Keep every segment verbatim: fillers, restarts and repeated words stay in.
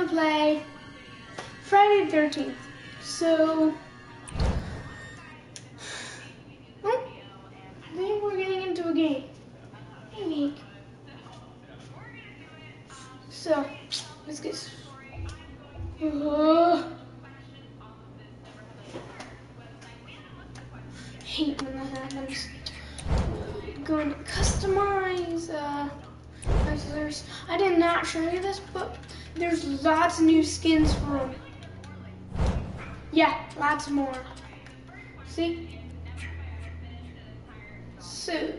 to play Friday the thirteenth. So, oh, I think we're getting into a game. Hey, Meek. So, let's get. Uh, hate when that happens. Going to customize. Uh, there's, I did not show you this, but there's lots of new skins for them. Yeah, lots more. See? So,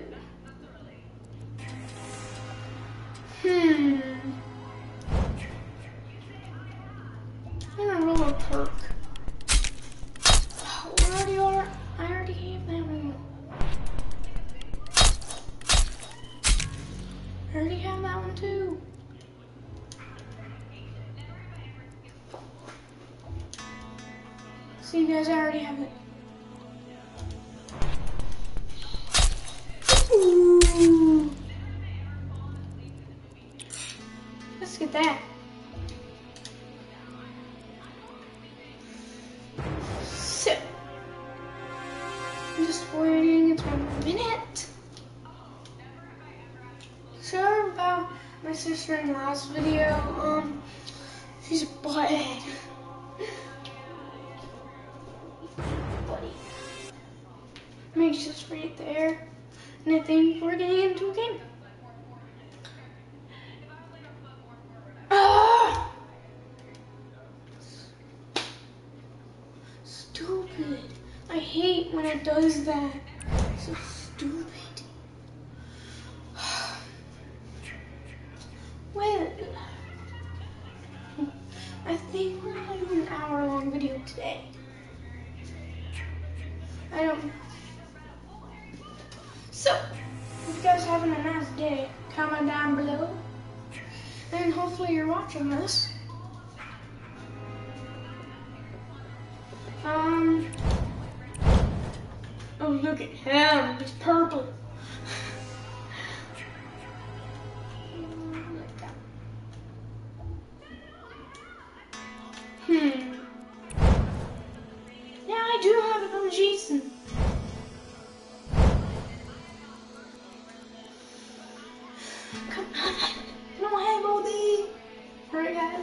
hmm. I'm gonna roll a perk. Oh, we already are. I already have that one. I already have that one too. See, you guys, I already have it. Ooh. Let's get that. So, I'm just waiting. It's one minute. Sorry about my sister-in-law's video. Um, she's a butthead. Buddy. Makes us right there. And I think we're getting into a game. Ah! Stupid. I hate when it does that. So stupid. Well, I think we're gonna do an hour long video today. I don't know. So, if you guys having a nice day, comment down below. And hopefully you're watching this. Um, oh, look at him, he's purple. Hmm. Yeah, I do have it on Jason. Come on. No have all these. Alright, guys.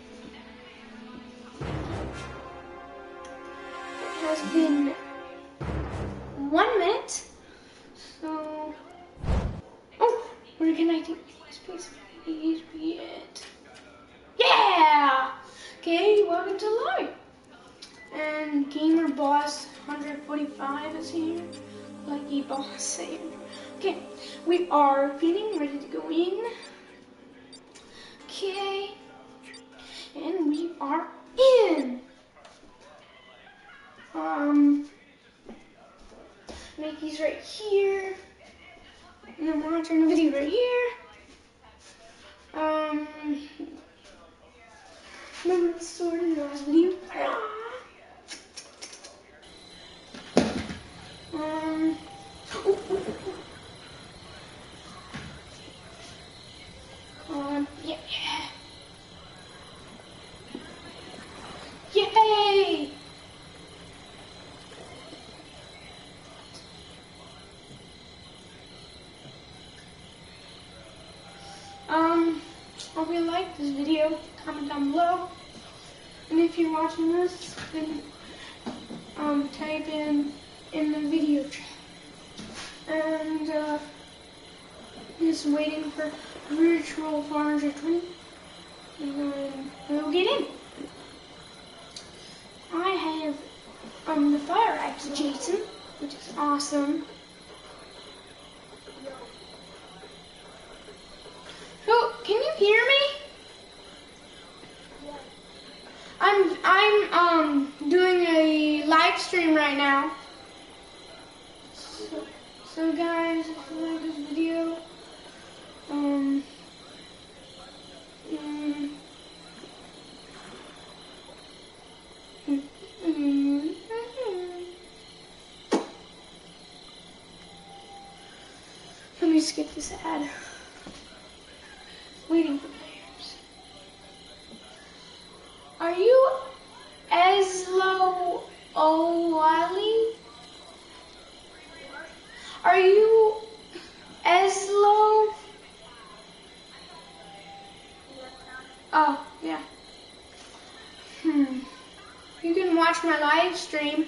It has been one minute. So. Oh, we're connecting. Please, please be it. Yeah! Okay, welcome to live. And Gamer Boss one forty-five is here. Lucky Boss saying. Okay, we are getting ready to go in. Okay, and we are in. Um, Mickey's right here, and I'm watching the video right here. Um, remember the sword in the last video? Um, ooh, ooh, ooh. Um, yeah. Yay! Um, hope you liked this video. Comment down below. And if you're watching this, then um, type in in the video chat. And uh, just waiting for virtual four hundred twenty. And then we'll get in. I have um the fire axe Jason, which is awesome. Oh, can you hear me? I'm I'm um doing a live stream right now. So, so guys, if you like this video, um, mm, mm, mm, let me skip this ad. Waiting for players. Are you Eslo O'Wally? Are you Eslo? Oh, yeah. Hmm. You can watch my live stream.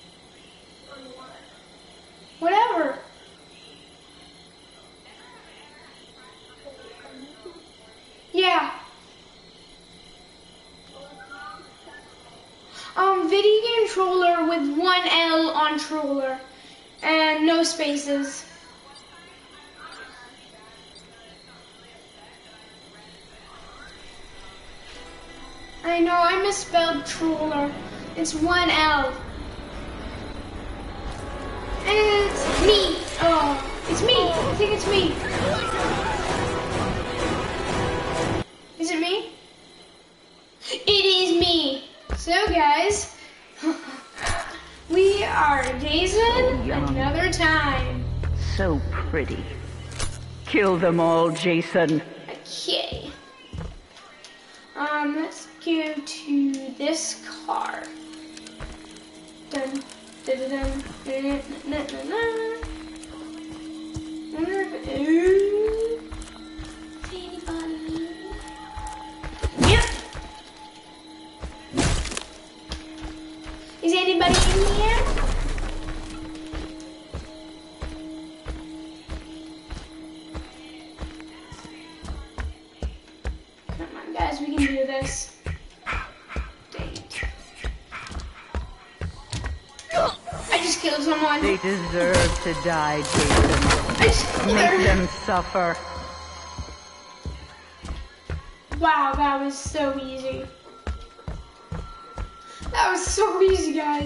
Whatever. Yeah. Um, video game troller with one L on troller and no spaces. I know, I misspelled troller. It's one L. And it's me. Oh, it's me. I think it's me. Is it me? It is me. So guys, we are Jason another time. So pretty. Kill them all, Jason. Okay. Um, let's go to this car. Dun, dun, dun, dun, dun, dun, dun, dun. Wonder if, ooh, is anybody? Yep. Is anybody in here? Come on, guys, we can do this. Dang it. I just killed someone. They deserve to die, Jason. I just killed Make her. them suffer. Wow, that was so easy. That was so easy, guys.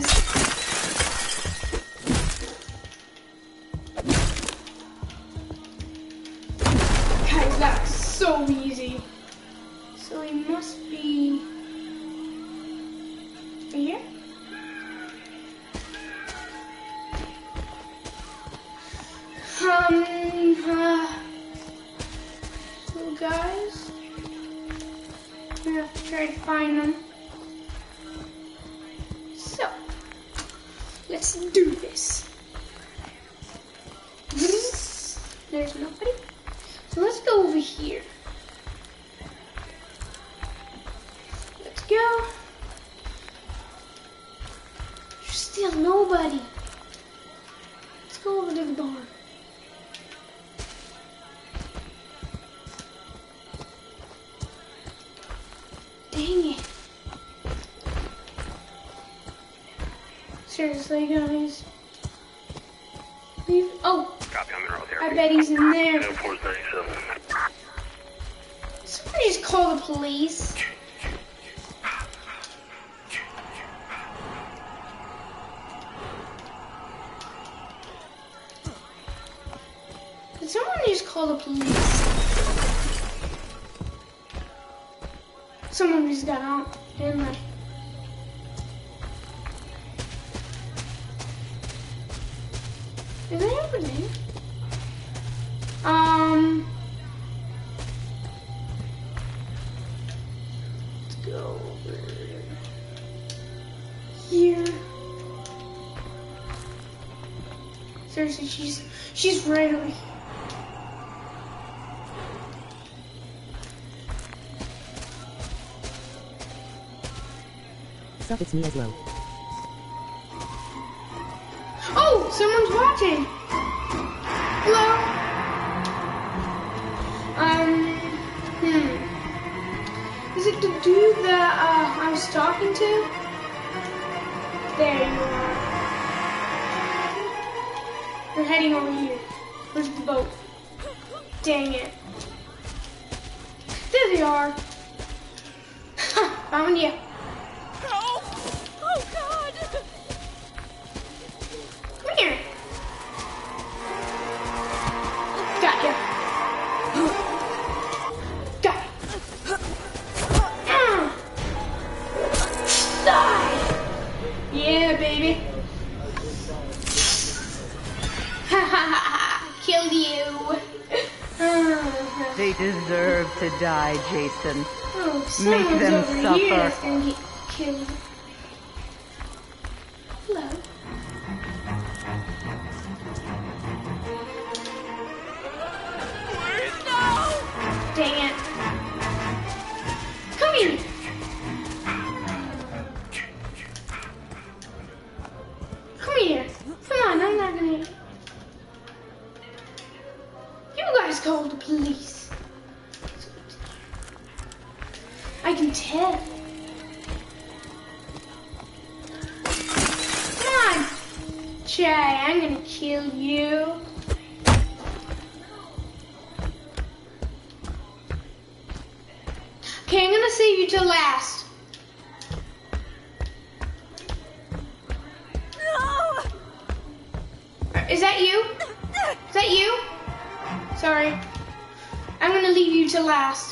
Guys, that was so easy. So he must be here. Um, uh, so guys, I'm gonna have to try to find them. So, let's do this. There's nobody. So let's go over here. Let's go. There's still nobody. Let's go over to the barn. Dang it. Seriously, guys. Leave. Oh, Copy on mineral I therapy. bet he's in there. ten four thirty-seven. Somebody just call the police. Did someone just call the police? Someone just got out, didn't they? Is that happening? Um, let's go over here. Seriously, she's she's right over here. Sup, it's me, Eslo. Oh, someone's watching. Hello. Um, hmm. Is it the dude that uh, I was talking to? There you are. We're heading over here. Where's the boat? Dang it. There they are. Found you. Oh! Oh, God! Come here. Got ya. Got ya. Mm. Die. Yeah, baby. Ha ha ha ha. Killed you. They deserve to die, Jason. Oh, Make someone's them over suffer. here that's gonna get killed. Hello. Please, no! Dang it. Come here. Come here. Come on, I'm not gonna. You guys call the police. I can tell. Come on. Chad, I'm gonna kill you. Okay, I'm gonna save you till last. No! Is that you? Is that you? Sorry. I'm gonna leave you till last.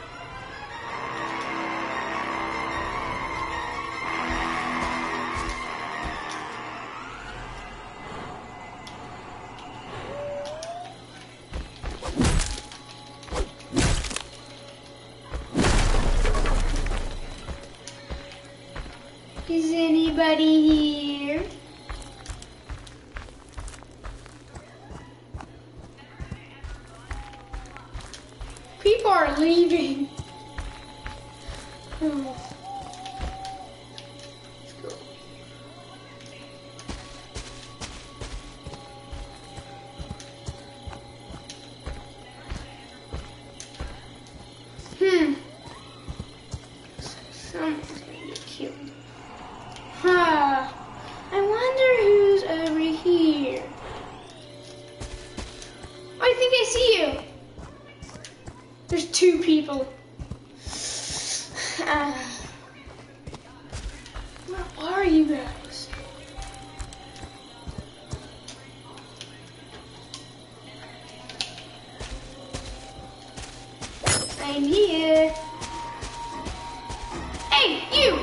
Is anybody here? People are leaving. Oh. Let's go. Hmm. Someone's gonna get killed. Huh. I wonder who's over here. Oh, I think I see you. There's two people. Uh, where are you guys? I'm here. Hey, you!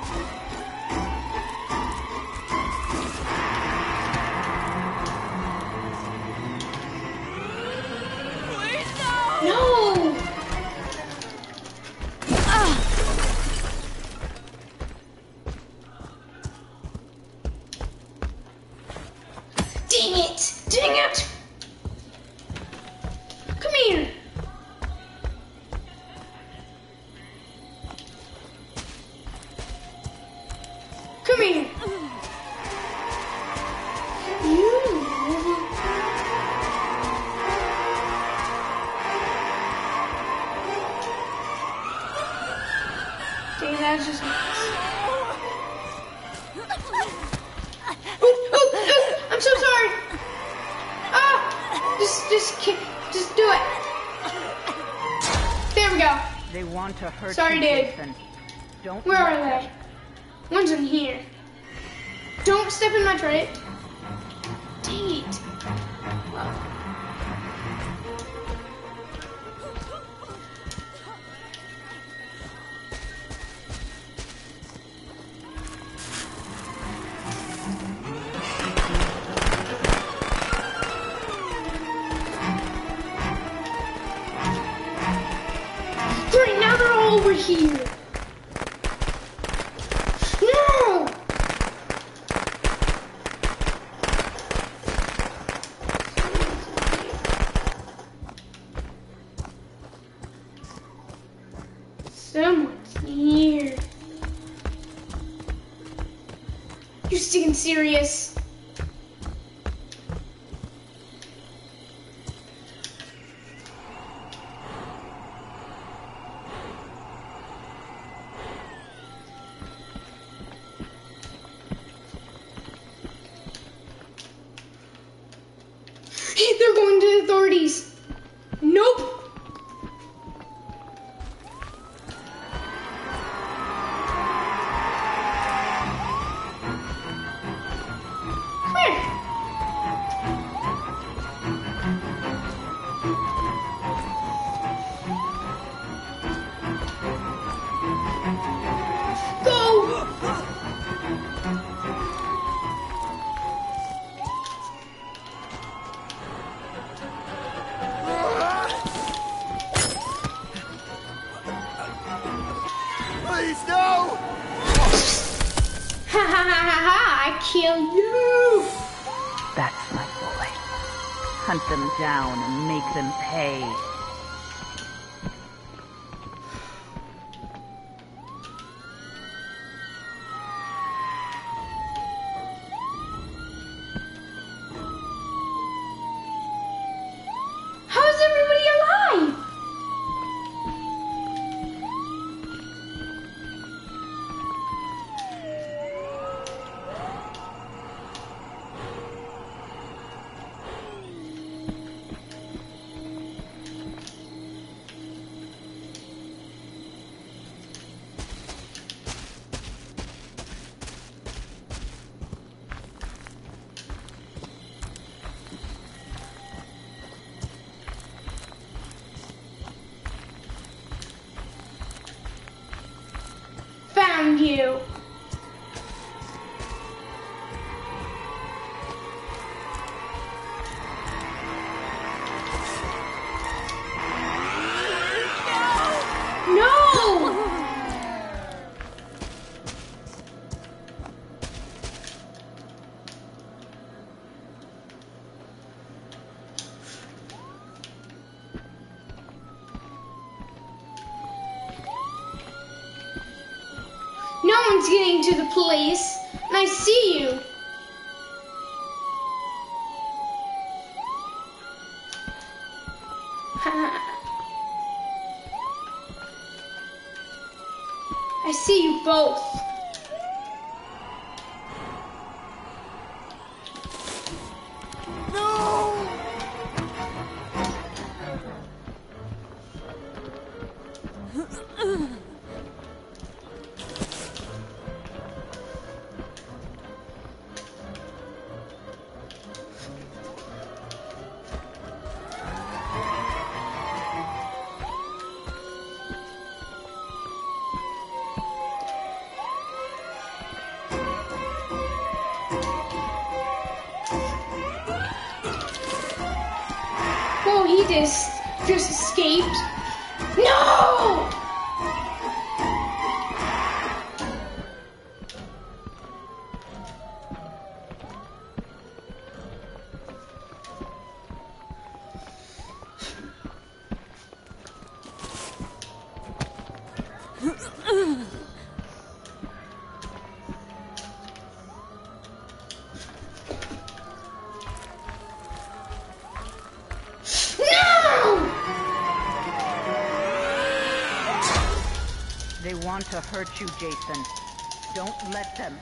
Please, no! No! Dang it! Dang it! Come here! Come here! You! Dang, that's just nuts. Oh, oh, oh, I'm so sorry. Ah, just, just, ki- just do it. There we go. They want to hurt Sorry, you, dude. Jason. Don't Where let are them. they? One's in here. Don't step in my tray. Dang it. Great, now they're all over here. No! Someone's here. You're sticking serious. Hey, they're going to the authorities. Nope. Come here. Go. Please, no! Ha ha ha ha ha! I kill you! That's my boy. Hunt them down and make them pay. How is everybody alive? Found you. No! No one's getting to the police, and I see you. I see you both. Oh, he just just escaped. No! They want to hurt you, Jason. Don't let them.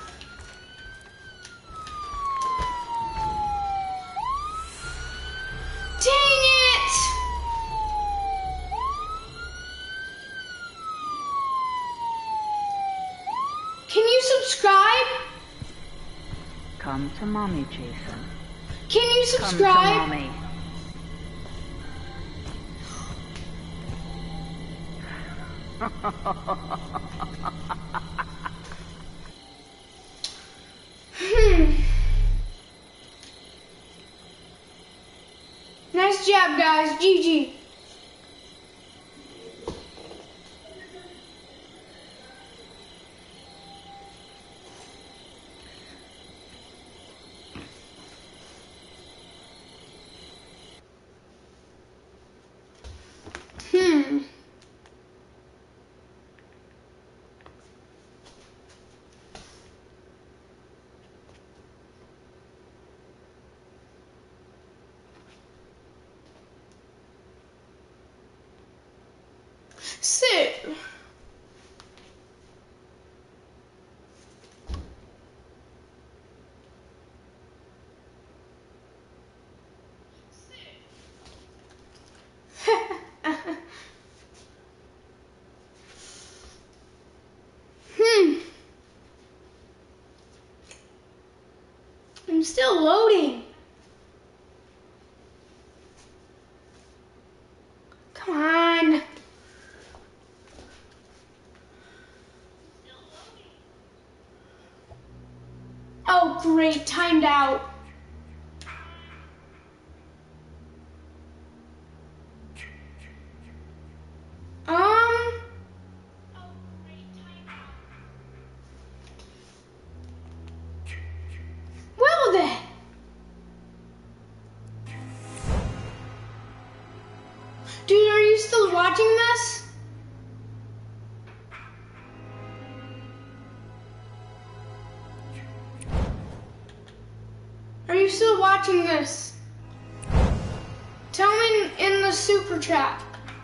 Dang it! Can you subscribe? Come to mommy, Jason. Can you Come to subscribe? mommy. Hmm. Nice job, guys. G G. Hmm. So, hmm. I'm still loading. Come on. Oh, great. Timed out. Um. watching this? Are you still watching this? Tell me in the super chat.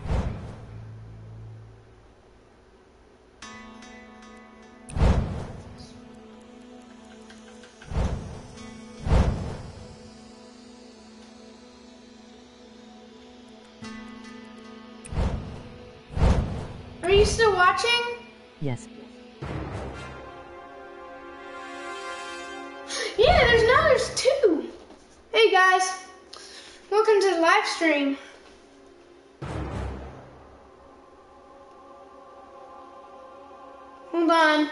Are you still watching? Yes. Yeah, there's now there's two. Hey guys, welcome to the live stream. Hold on.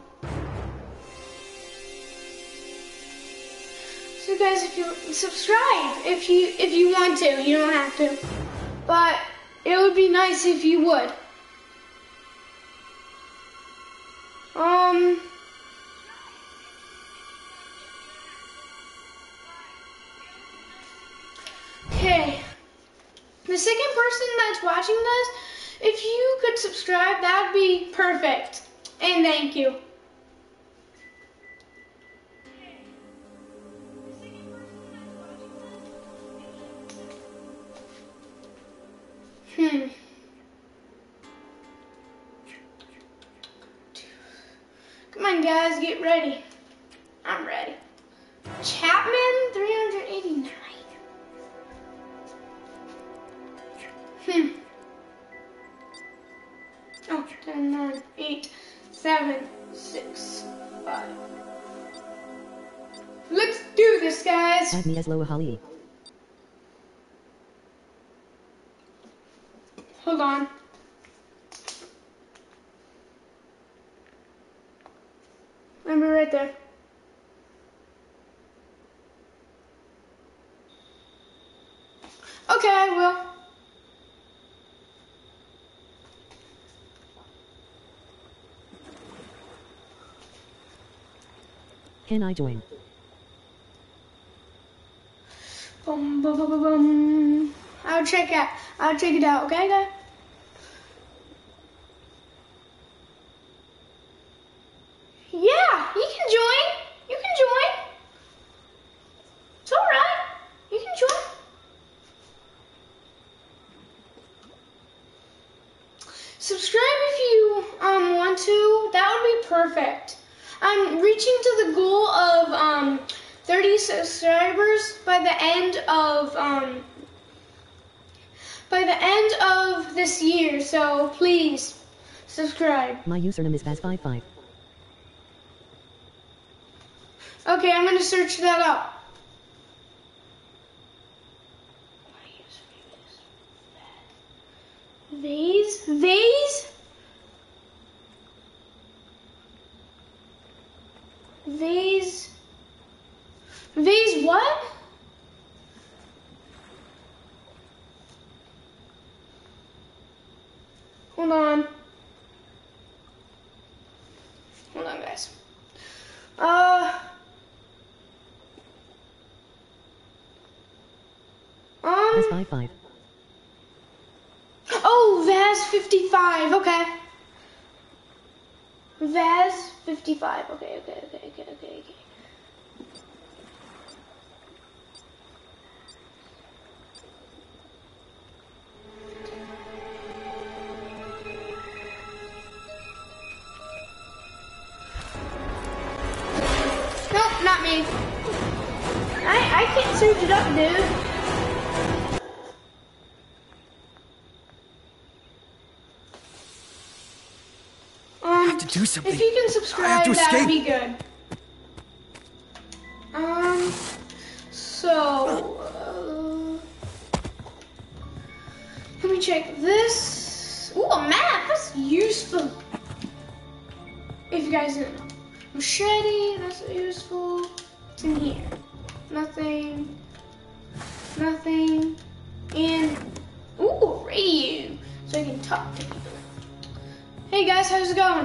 So guys, if you subscribe, if you if you want to, you don't have to, but it would be nice if you would. Um. Okay. The second person that's watching this, if you could subscribe, that would be perfect. And thank you. Hmm. Come on, guys, get ready. I'm ready. Chapman, three hundred eighty-nine. Hmm. Oh, ten, nine, eight, seven, six, five. Let's do this, guys. Add me as Loa Holly. Hold on. I'll be right there. Okay, I will. Can I join? Boom, boom, boom, boom, boom. I'll check out. I'll check it out. Okay, guys. Yeah, you can join. You can join. It's all right. You can join. Subscribe if you um want to. That would be perfect. I'm reaching to the goal of um thirty subscribers by the end of um by the end of this year. So please subscribe. My username is Vaz five five. Okay, I'm gonna search that up. Vase? Vase? Vase? Vase what? Hold on. Hold on, guys. Uh... Vaz Um... five five. Oh, Vaz fifty-five, okay. Vaz fifty-five, okay, okay, okay, okay, okay, okay. Nope, not me. I, I can't search it up, dude. Do something. If you can subscribe, to that'd escape. be good. Um, so, uh, let me check this. Ooh, a map, that's useful. If you guys didn't know. Machete, that's useful. What's in here? Nothing. Nothing. And, ooh, radio. So I can talk to people. Hey guys, how's it going?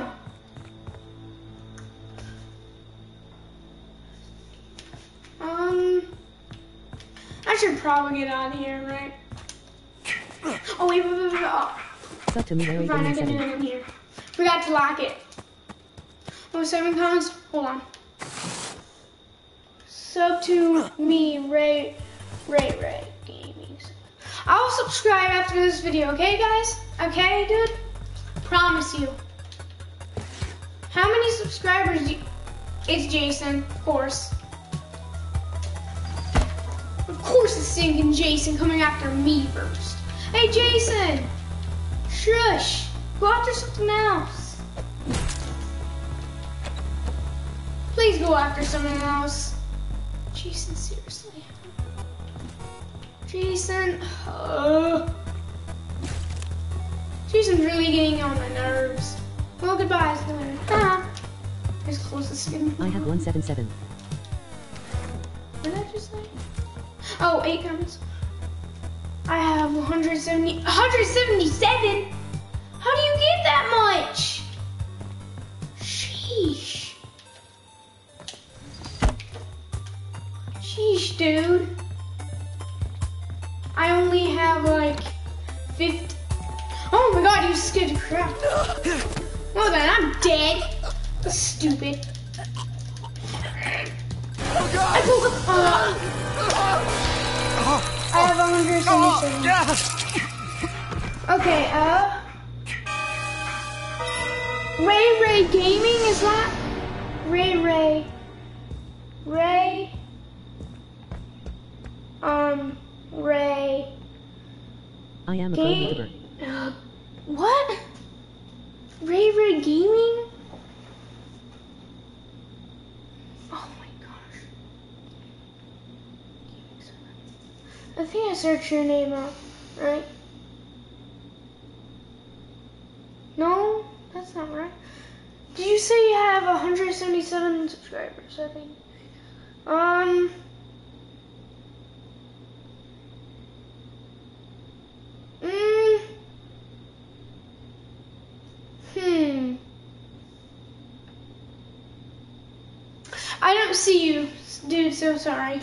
Um, I should probably get out of here, right? Oh, wait, wait, wait, wait. Oh, Sub to me, Ray Ray Fine, I Gaming can do seven. it in here. Forgot to lock it. Oh, seven comments. Hold on. Sub to me, Ray, Ray Ray Gaming. I'll subscribe after this video, okay, guys? Okay, dude? Promise you. How many subscribers do you... It's Jason, of course. Of course it's stinking Jason coming after me first. Hey, Jason! Shush! Go after something else. Please go after something else. Jason, seriously. Jason, uh, Jason's really getting on my nerves. Well, goodbye, Slim. Ah, as close as skin. I have one seven seven. What did I just say? Oh, eight comments. I have one hundred seventy, one hundred seventy-seven. How do you get that much? Sheesh. Sheesh, dude. I only have like fifty. Oh my god, you scared the crap. Well then, I'm dead. Stupid. Oh God! I woke up. Uh, I have one hundred seventy-seven. Yeah. Okay, uh. Ray Ray Gaming, is that? Ray Ray. Ray. Um, Ray. I am a pro Ga- YouTuber. uh, what? Ray Ray Gaming? Oh my gosh. I think I searched your name up, right? No, that's not right. Did you say you have one hundred seventy-seven subscribers, I think? Um... Mm. Hmm. I don't see you, dude, so sorry.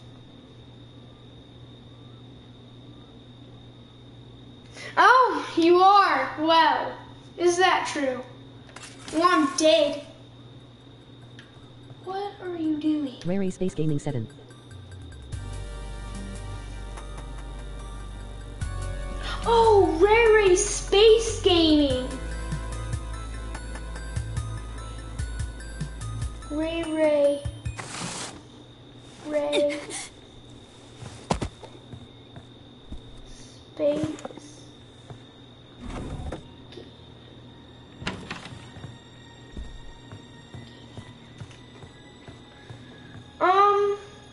Oh, you are? Well, is that true? Well, I'm dead. What are you doing? Ray Ray Space Gaming seven. Oh, Ray Ray Space Gaming. Ray Ray. Ray. Space. Um.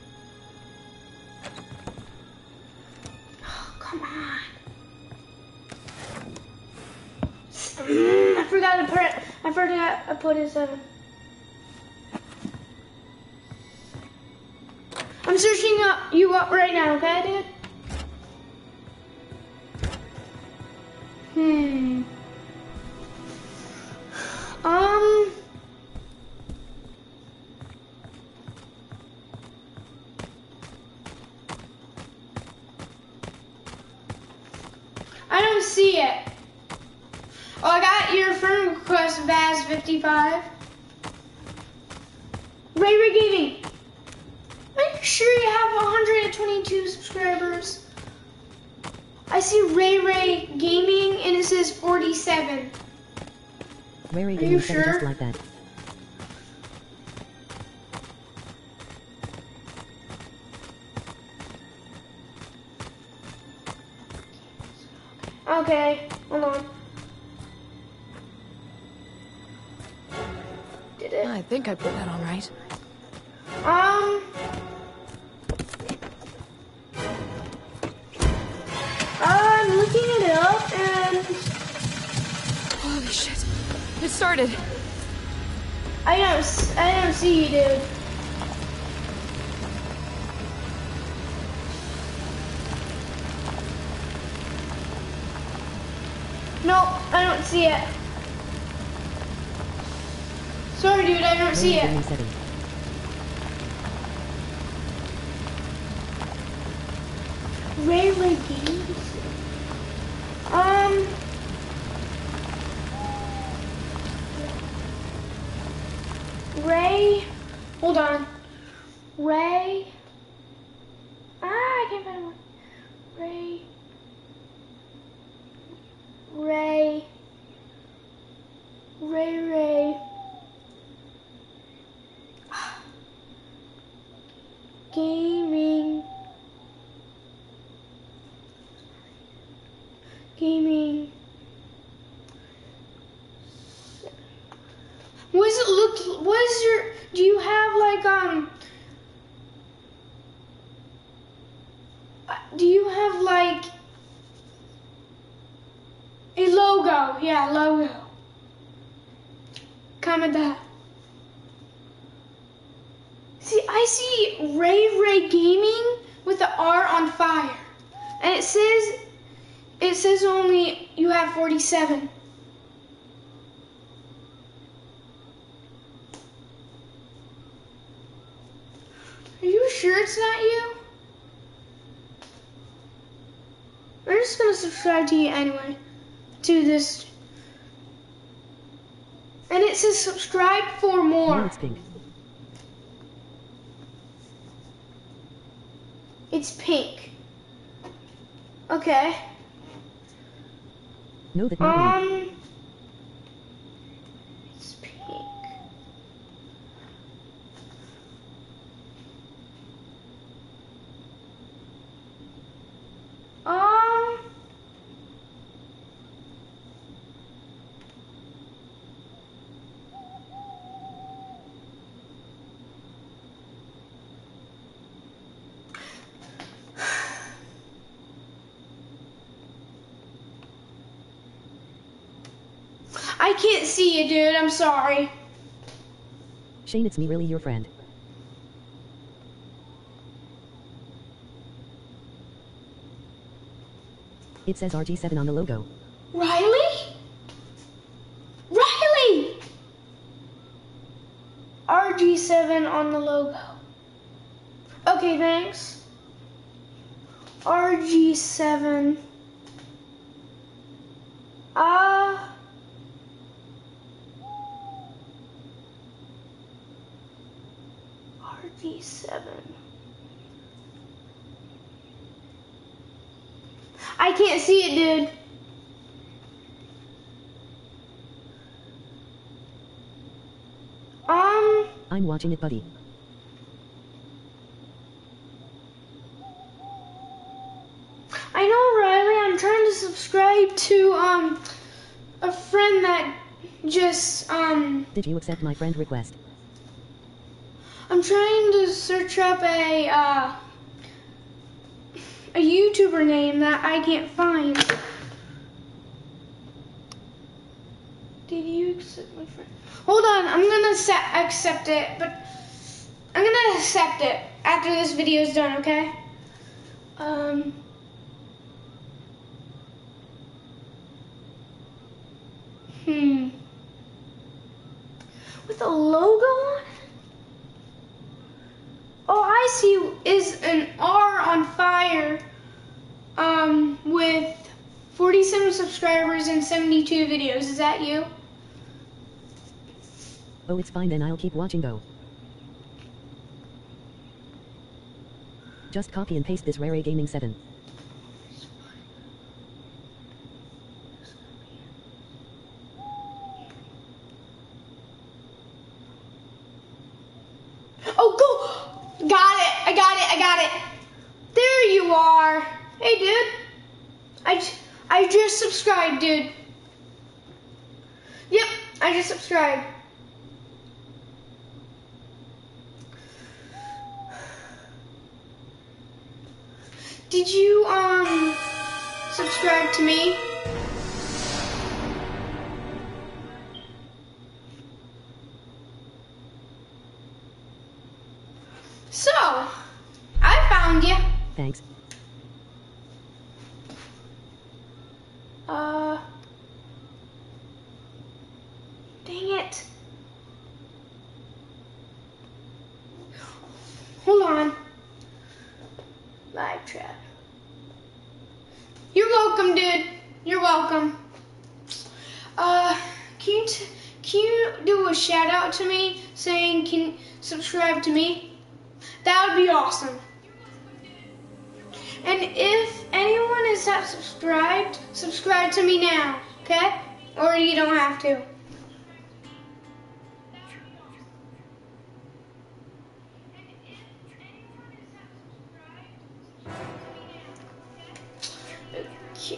Oh, come on. Mm, I forgot to put it. I forgot I put it seven. I'm searching up you up right now, okay, dude? Hmm. Um. I don't see it. Oh, I got your friend request, Vaz fifty-five. Ray Ray Gaming. Are you sure you have one hundred twenty-two subscribers? I see Ray Ray Gaming and it says forty-seven. Ray Ray Are Gaming you seven sure? just like that. Okay, hold on. Did it? I think I put that on right. Um. I'm looking it up and Holy shit. It started. I don't, s- I don't see you, dude. Nope, I don't see it. Sorry, dude, I don't Ray see Ray it. Gaming seven. Ray Ray Games? Um, Hold on. Ray. Ah, I can't find one. Ray. Ray. Ray Ray. Gaming. Gaming. What does it look? What is your? Do you have like um? Do you have like a logo? Yeah, logo. Comment that. See, I see Ray Ray Gaming with the R on fire, and it says it says only you have forty-seven. Are you sure it's not you? I'm just gonna subscribe to you anyway, to this. And it says subscribe for No, more. it's pink. It's pink. Okay. No, that not me. Um. It's pink. Um. I can't see you, dude. I'm sorry. Shane, it's me, really your friend. It says R G seven on the logo. Riley? Riley! R G seven on the logo. Okay, thanks. R G seven. Uh... R G seven. I can't see it, dude. Um, I'm watching it, buddy. I know, Riley. I'm trying to subscribe to um a friend that just um. Did you accept my friend request? I'm trying to search up a uh a YouTuber name that I can't find. Did you accept my friend? Hold on, I'm gonna se- accept it, but I'm gonna accept it after this video is done, okay? Um. Hmm. With a logo on it? Oh, I see. Is an R on fire. Um, with forty-seven subscribers and seventy-two videos. Is that you? Oh, it's fine then, I'll keep watching though. Just copy and paste this Rare Gaming seven. Oh, go! Got it! I got it! I got it! There you are! Hey, dude. I, j- I just subscribed, dude. Yep, I just subscribed. Did you, um, subscribe to me? So, I found you. Thanks. Uh, dang it. Hold on. Live chat. You're welcome, dude. You're welcome. Uh, can you t- can you do a shout out to me saying can subscribe to me? That would be awesome. And if anyone is not subscribed, subscribe to me now, okay? Or you don't have to. Okay.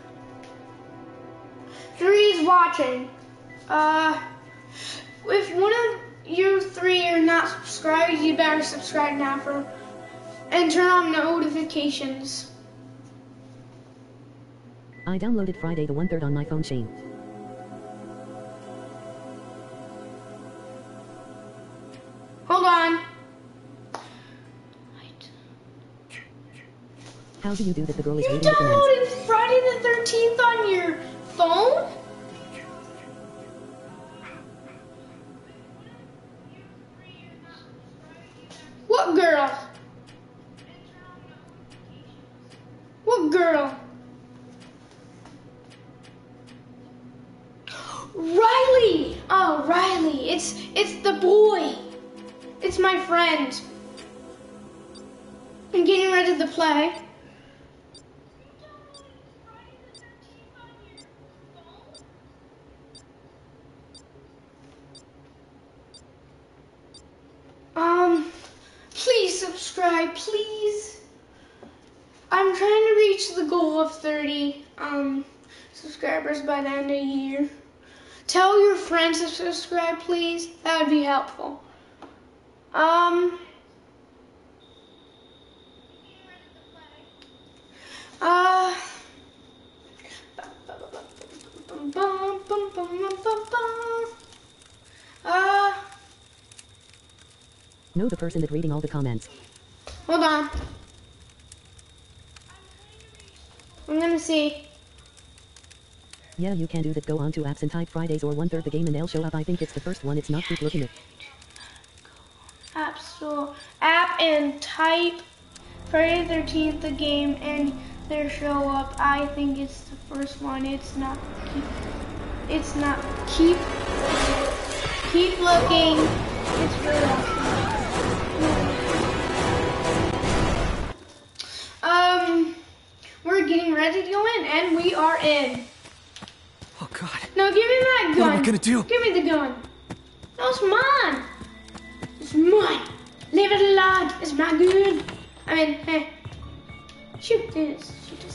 Three's watching. Uh, if one of you three are not subscribed, you better subscribe now for and turn on notifications. I downloaded Friday the one-third on my phone, Shane. Hold on. How do you do that? The girl is You reading the commands. downloaded Friday the thirteenth on your phone? What girl? What girl? Riley! Oh, Riley. It's it's the boy. It's my friend. I'm getting ready to play. Um, please subscribe, please. I'm trying to reach the goal of thirty um subscribers by the end of the year. Tell your friends to subscribe, please. That would be helpful. Um. Uh. Uh. Know the person that reading all the comments. Hold on. I'm gonna see. Yeah, you can do that. Go on to apps and type Fridays or one-third the game and they'll show up. I think it's the first one. It's not. Keep looking at. App Store app and type Friday the thirteenth the game and they'll show up. I think it's the first one. It's not. Keep. It's not. Keep. Keep looking. It's really awesome. Um, we're getting ready to go in, and we are in. Oh God. No, give me that gun. What are we gonna do? Give me the gun. No, it's mine. It's mine. Leave it alone. It's my gun. I mean, hey. Shoot this. Shoot this.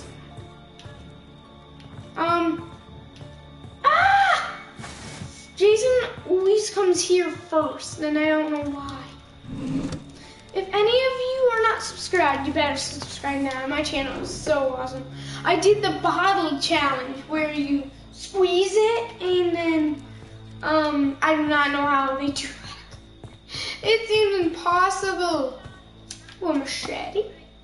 Um. Ah! Jason always comes here first, and I don't know why. If any of you are not subscribed, you better subscribe now. My channel is so awesome. I did the bottle challenge where you squeeze it and then, um, I do not know how they do that. It seems impossible. Well, machete.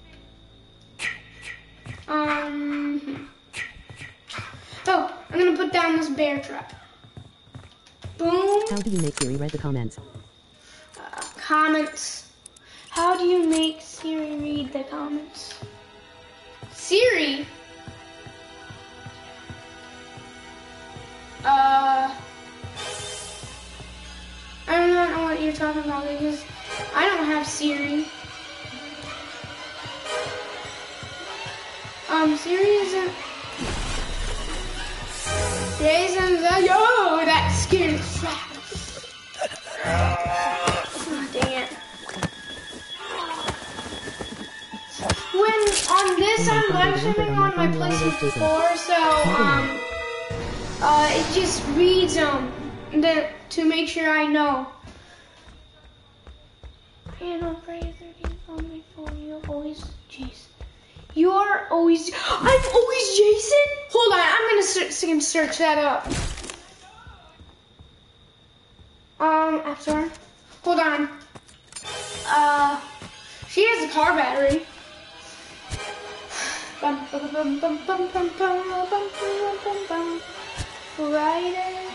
Um. Oh, I'm gonna put down this bear trap. Boom. How do you make Siri read the comments? Uh, comments. How do you make Siri read the comments? Siri? Uh, I do not know what you're talking about because I don't have Siri. Um, Siri isn't. Jason's like, yo, that scared the crap. Oh, dang it. When on this, I'm live streaming on my PlayStation four, so um, uh, it just reads them the, to make sure I know. And on Friday the thirteenth on my phone, you're always Jason. You are always. I'm always Jason. Hold on, I'm gonna search, search that up. Um, App Store. Hold on. Uh, she has a car battery. Bum, bum, bum, bum, bum, bum, bum, bum, bum, bum, bum. Friday.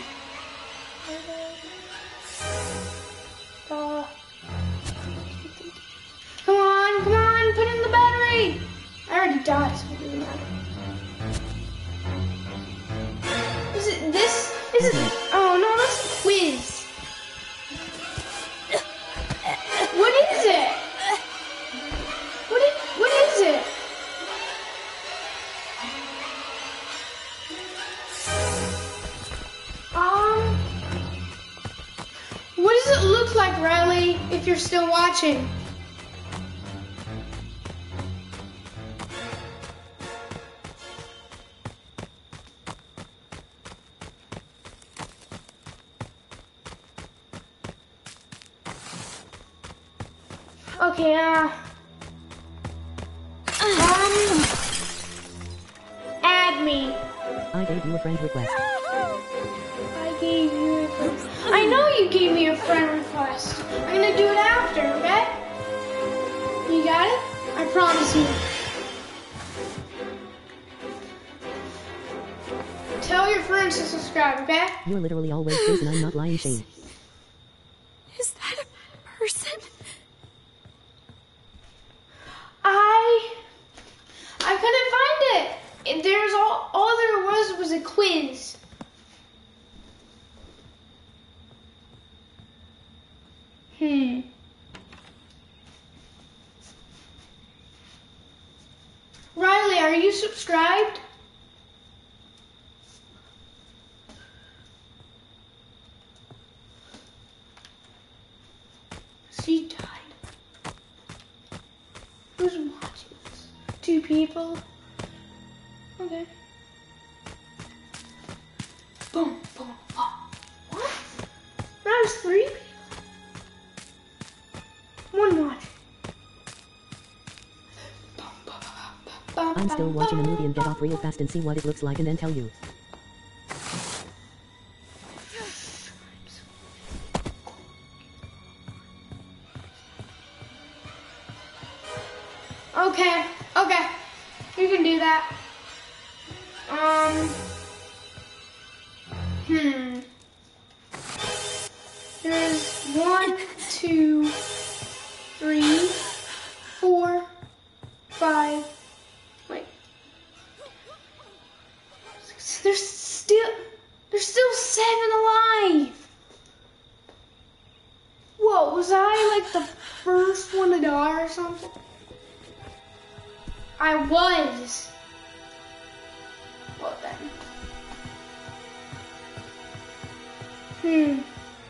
Uh, come on, come on, put in the battery. I already died, so it doesn't matter. Is it this? Is it? Oh no, that's looked like, Riley, if you're still watching. Okay, uh... Um... Add me. I gave you a friend request. I gave you a friend... I know you gave me a friend request. I'm gonna do it after, okay? You got it? I promise you. Tell your friends to subscribe, okay? You're literally always Jason, I'm not lying, Shane. Is that a person? I... I couldn't find it. There's all, all there was was a quiz. Hmm. Riley, are you subscribed? She died. Who's watching this? Two people? Okay. Boom, boom, boom. What? That was three people? One watch. I'm still watching a movie and get off real fast and see what it looks like and then tell you. Okay, okay. You can do that. Um. Hmm. There's one, two, three, four, five. Wait. Six. There's still, there's still seven alive. Whoa, was I like the first one to die or something? I was. Well then. Hmm.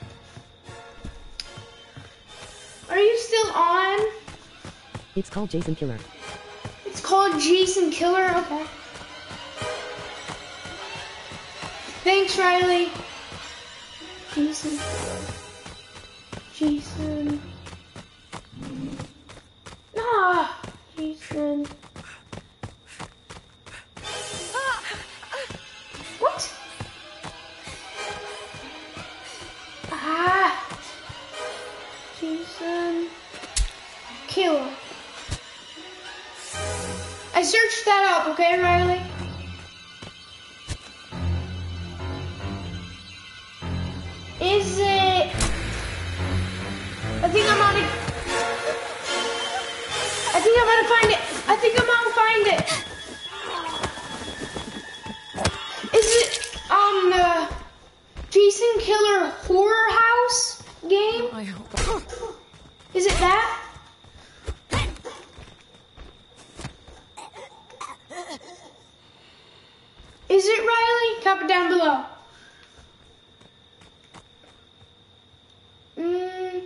Are you still on? It's called Jason Killer. It's called Jason Killer? Okay. Thanks, Riley. Jason. Jason. Ah, Jason. What? Ah. Jason Killer. I searched that up, okay, Riley? Is it... I think I'm gonna... I think I'm gonna find it. I think I'm gonna find it. Is it, um, the Jason Killer Horror House game? I hope. Is it that? Is it, Riley? Comment down below. Mm.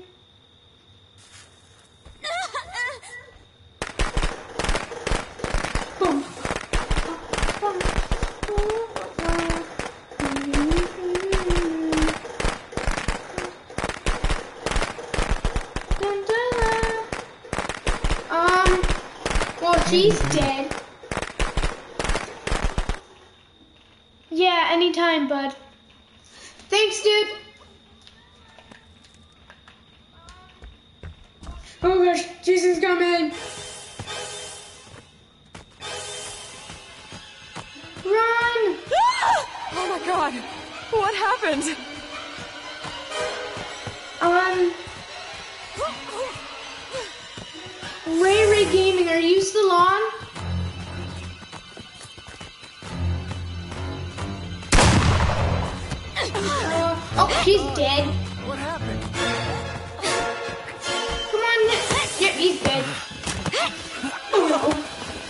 Boom. Um, well, she's dead. Yeah, anytime, bud. Thanks, dude. Oh gosh, Jason's coming. Run! Oh my god! What happened? Um, Ray Ray Gaming, are you still on? Uh, oh, she's dead. What happened? Come on, Nick. Yep, he's dead. Oh no.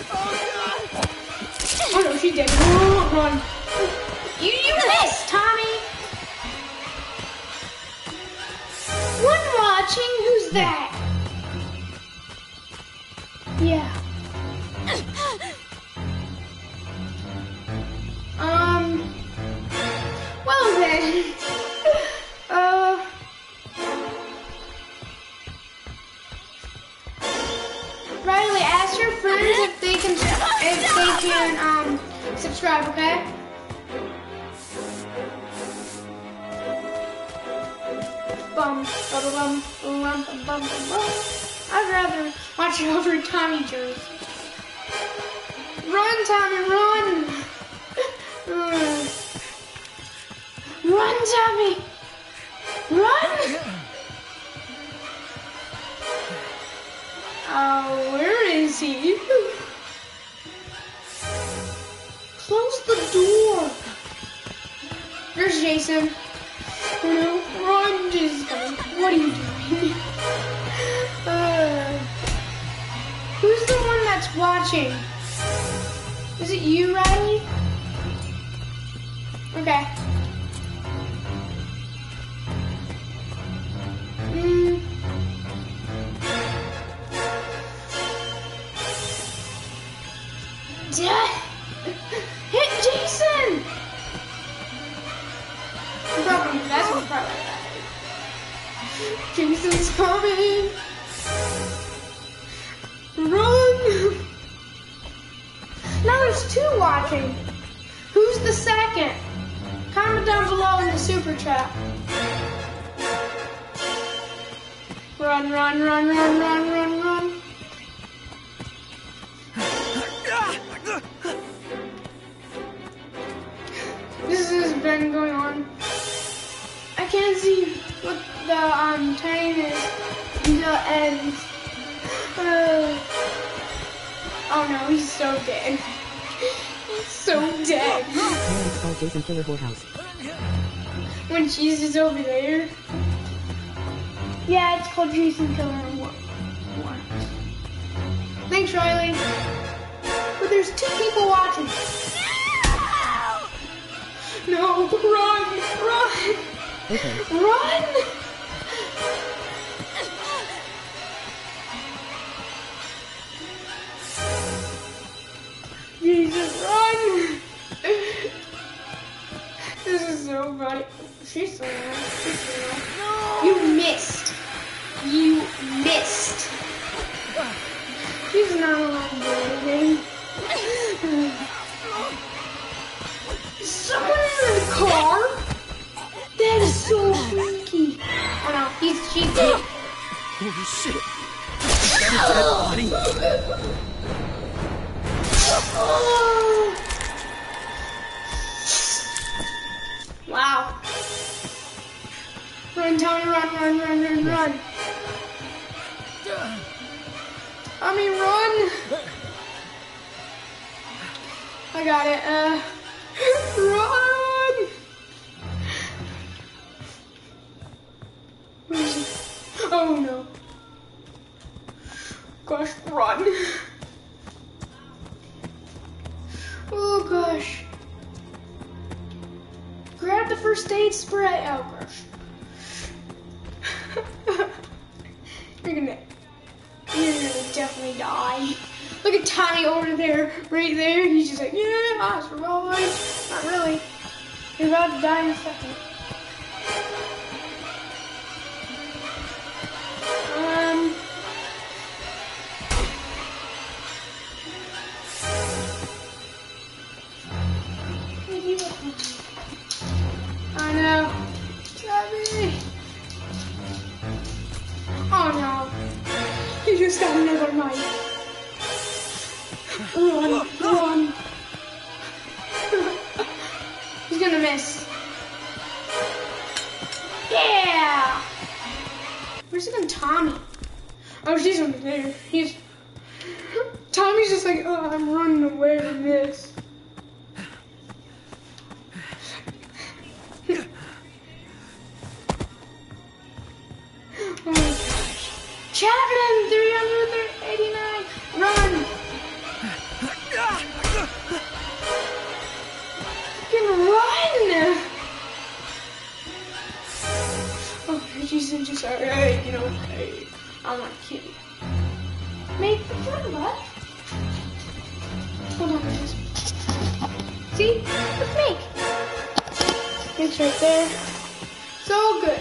Oh no, she's dead. Oh, run. You, you missed, Tommy. One more. watching? Who's that? Yeah. Um. Well then. Uh. Riley, ask your friends if they can if they can um subscribe, okay? Bum, bum, bum, bum, bum, bum, bum. I'd rather watch it over Tommy Jerry. Run, Tommy, run! Uh, run, Tommy! Run! Oh, where is he? Close the door. There's Jason. No, run, Jason. What are you doing? Uh, who's the one that's watching? Is it you, Riley? Okay. Mm. Death! Hit Jason! Probably, that's what's probably bad. Jason's coming! Run! Now there's two watching. Who's the second? Comment down below in the super chat. Run, run, run, run, run, run, run. This has been going on. I can't see what the um time is until it ends. Uh, oh no, he's so dead. He's so dead. Yeah, it's called Jason Killer Whorehouse. When cheese is over there. Yeah, it's called Jason Killer Whorehouse. Thanks, Riley. But there's two people watching. No, run, run, Okay. run! Jesus, run! This is so funny. She's so alive. She's so alive. You missed. You missed. She's not alive, baby. Someone in the car? That is so freaky. Oh no, he's she's dead. Holy shit! Is that a dead body? Oh. Wow. Run, Tommy, run, run, run, run, run. Tommy, run. I got it. Uh, run. Where is he? Oh no. Gosh, run. Oh gosh. Grab the first aid spray. Oh gosh. You're gonna, you're gonna definitely die. Look at Tommy over there, right there. He's just like, yeah, I survived. Not really. You're about to die in a second. Um. Oh no. Tommy. Oh no. He just got another knife. Run, run. He's gonna miss. Yeah. Where's even Tommy? Oh, she's over there. He's. Tommy's just like, oh, I'm running away from this. Oh my gosh. Chapman, three hundred eighty-nine. Run. You can run. Oh Oh, Jesus, just alright, you know, hey, I'm not kidding. Make the fun, what? Hold on, guys. See? Look, make. It's right there. So good.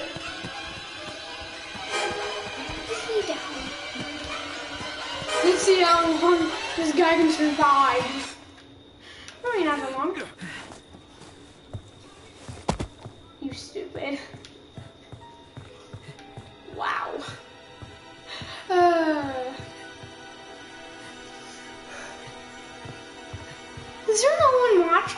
Let's see how long this guy can survive. Probably not that long. You stupid. Wow. Uh, is there no one watching?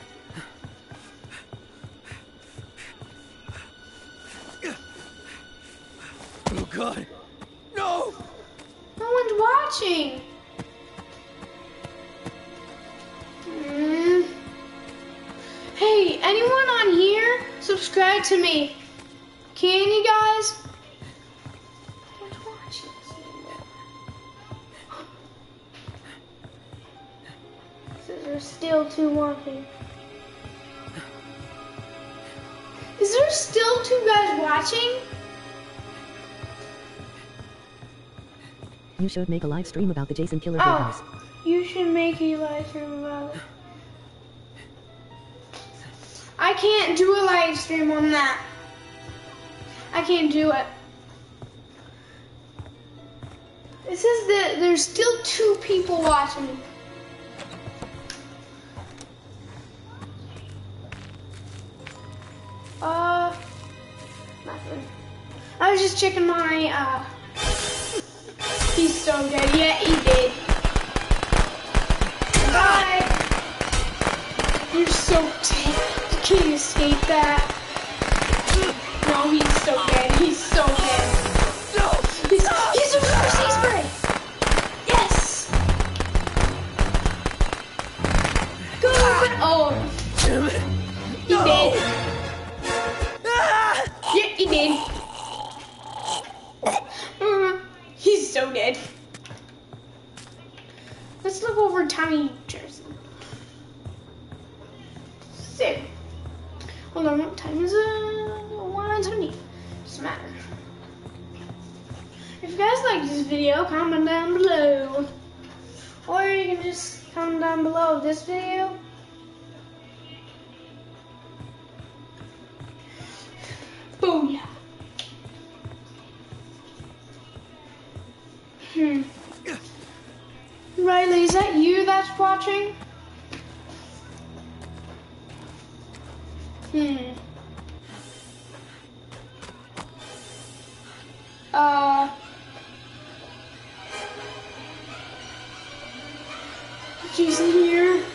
Oh God! No! No one's watching. Mm. Hey, anyone on here? Subscribe to me. Can you guys? No one's watching this anymore. There's still two watching. Is there still two guys watching? You should make a live stream about the Jason Killer Oh, Birdhouse. you should make a live stream about it. I can't do a live stream on that. I can't do it. It says that there's still two people watching. Uh, nothing. I was just checking my, uh, he's so dead. Yeah, he did. Bye. You're so dead. You can't escape that. No, he's so dead. He's so dead. No. He's, he's a reverse spray. Yes. Go. Oh. He did. Yeah, he did. Mm, he's so dead. Let's look over Tommy Jersey. Sick. Hold on, what time is it? one twenty. Doesn't matter. If you guys like this video, comment down below. Or you can just comment down below this video. Booyah. Hmm. Riley, is that you that's watching? Hmm. Uh. Jason here.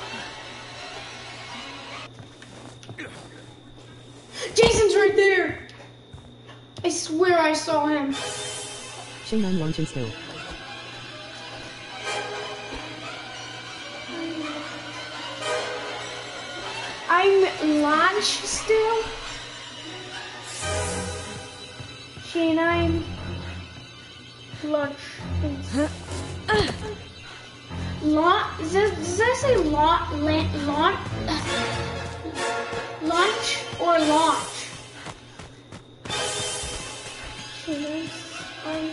Jason's right there. I swear I saw him. Shane, I'm launching still. I'm launched still. Shane, I'm lunch. Launch? Does that, does that say launch? Launch? Lunch or launch? Shane, I'm.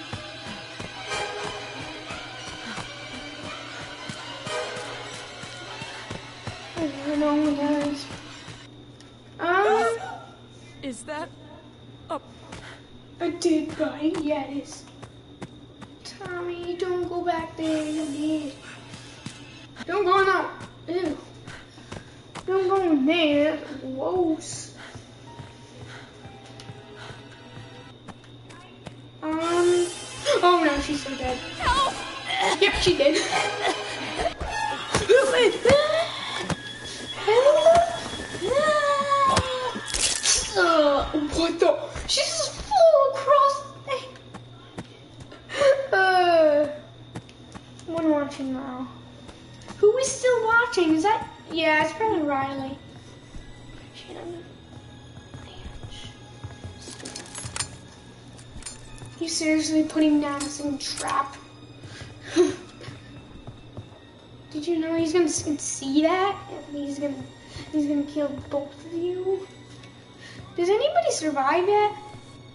I don't know, guys. Um, Is that a... a dead body? Yeah, it is. Tommy, don't go back there. You're dead. Don't go now. Ew. Don't go in there. That's gross. Um. Oh no, she's so dead. Help! Yep, she did. Uh, what the? She just flew across the thing. Uh, one watching now. Who is still watching? Is that? Yeah, it's probably Riley. Shit, I'm gonna... You seriously putting down some trap? Did you know he's gonna see that? And he's gonna, he's gonna kill both of you. Does anybody survive yet?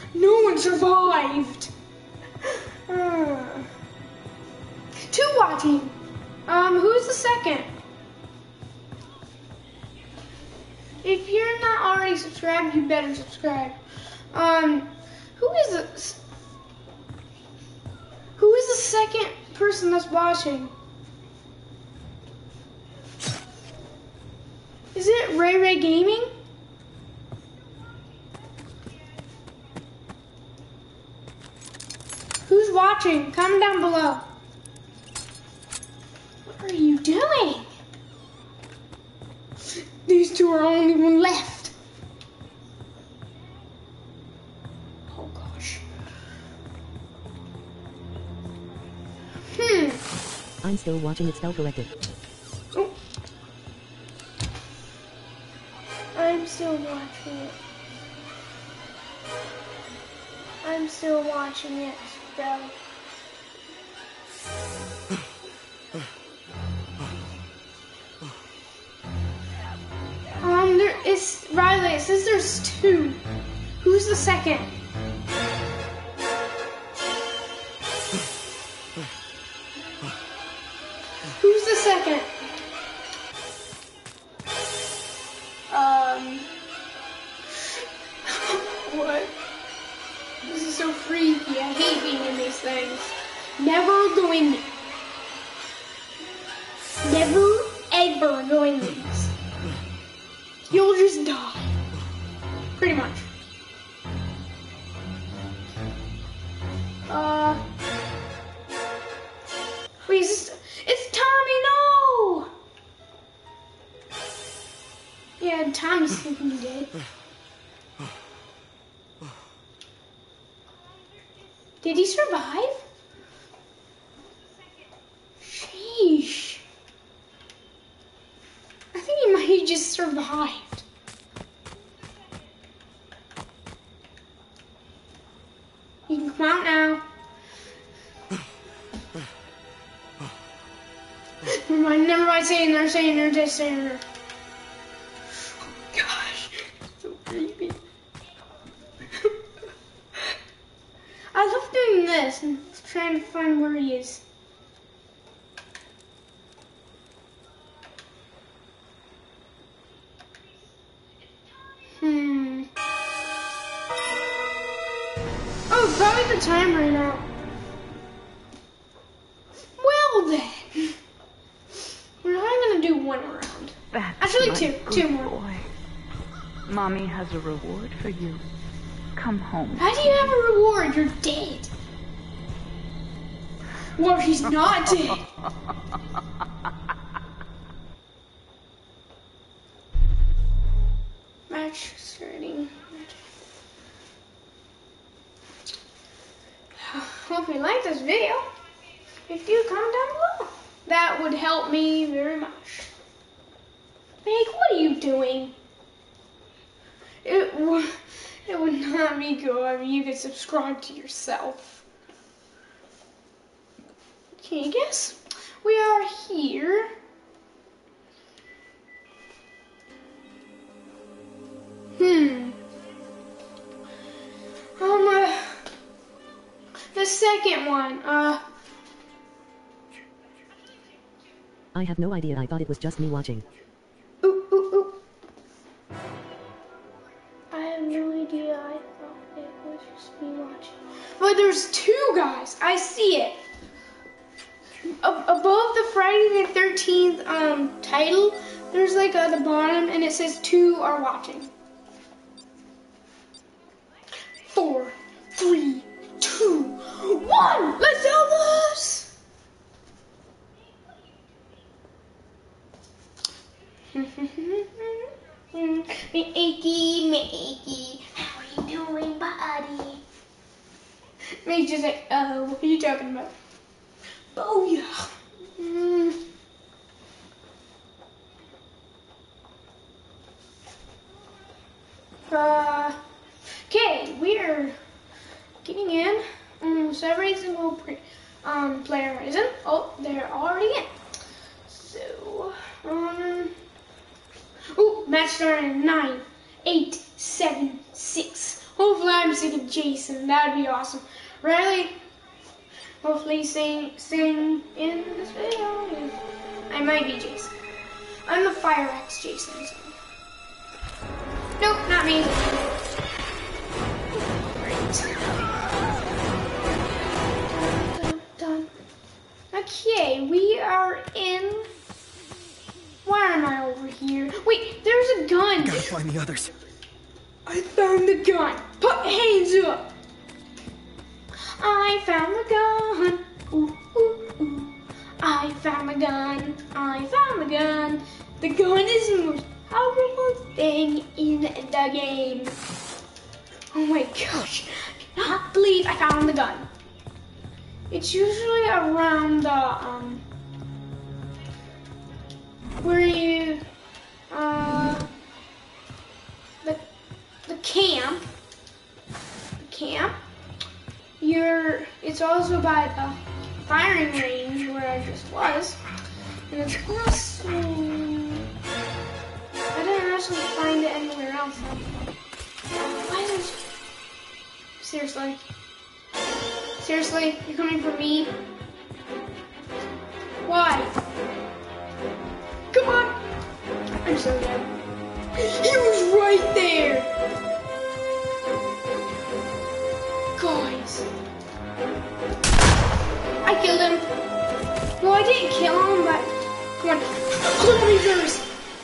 No one survived. Uh, two watching. Um, who's the second? If you're not already subscribed, you better subscribe. Um, who is this? Who is the second person that's watching? Is it Ray Ray Gaming? Who's watching? Comment down below. What are you doing? These two are only one left. Oh gosh. Hmm. I'm still watching it spell corrected. Oh. I'm still watching it. I'm still watching it spell. Um, there is, Riley, it says there's two. Who's the second? Who's the second? Um, what? This is so freaky. I hate being in these things. Never go in there. Never, ever go in these. You'll just die. Pretty much. Uh. Wait, is this, it's Tommy, no! Yeah, Tommy's thinking dead. Did he survive? Sheesh. I think he might have just survived. You can come out now. Never mind, never mind saying there, saying there, just saying there. Oh gosh, so creepy. I love doing this and trying to find where he is. Hmm. Oh, probably the time ran out. Well then, we're only gonna do one round. That's Actually, my two, good two more. boy. Mommy has a reward for you. Come home. How do you have a reward? You're dead. Well, he's not dead. Match starting. Hope you like this video. If you comment down below, that would help me very much. Meg, what are you doing? It would, it would not be good if you could subscribe to yourself. Can you guess? We are here. Hmm. Um, uh, the second one, uh. I have no idea. I thought it was just me watching. Ooh, ooh, ooh. I have no idea. I thought it was just me watching. But there's two guys. I see it. Ab above the Friday the thirteenth um title, there's like at the bottom, and it says two are watching. Four, three, two, one. Let's do this. Me achy, me achy. How are you doing, buddy? Me just like, oh, what are you talking about? Oh yeah. Mm. Uh, okay, we're getting in. Um, so every single pre um player is in. Oh, they're already in. So um. Ooh, match starting in nine, eight, seven, six, Hopefully I'm singing Jason. That'd be awesome. Riley, hopefully sing sing in this video. I might be Jason. I'm the Fire X Jason. So. Nope, not me. Dun, dun. Okay, we are in. Why am I over here? Wait, there's a gun. Gotta find the others. I found the gun. Put hands up. I found the gun. Ooh, ooh, ooh. I found the gun. I found the gun. The gun is the most powerful thing in the game. Oh my gosh. I cannot believe I found the gun. It's usually around the, um, where you, uh, the, the camp, the camp, you're, it's also by the firing range where I just was, and it's also, I didn't actually find it anywhere else. Why is it, seriously, seriously, you're coming for me? Why? Come on! I'm so dead. He was right there! Guys. I killed him. Well, I didn't kill him, but... Come on. Hold on, yours.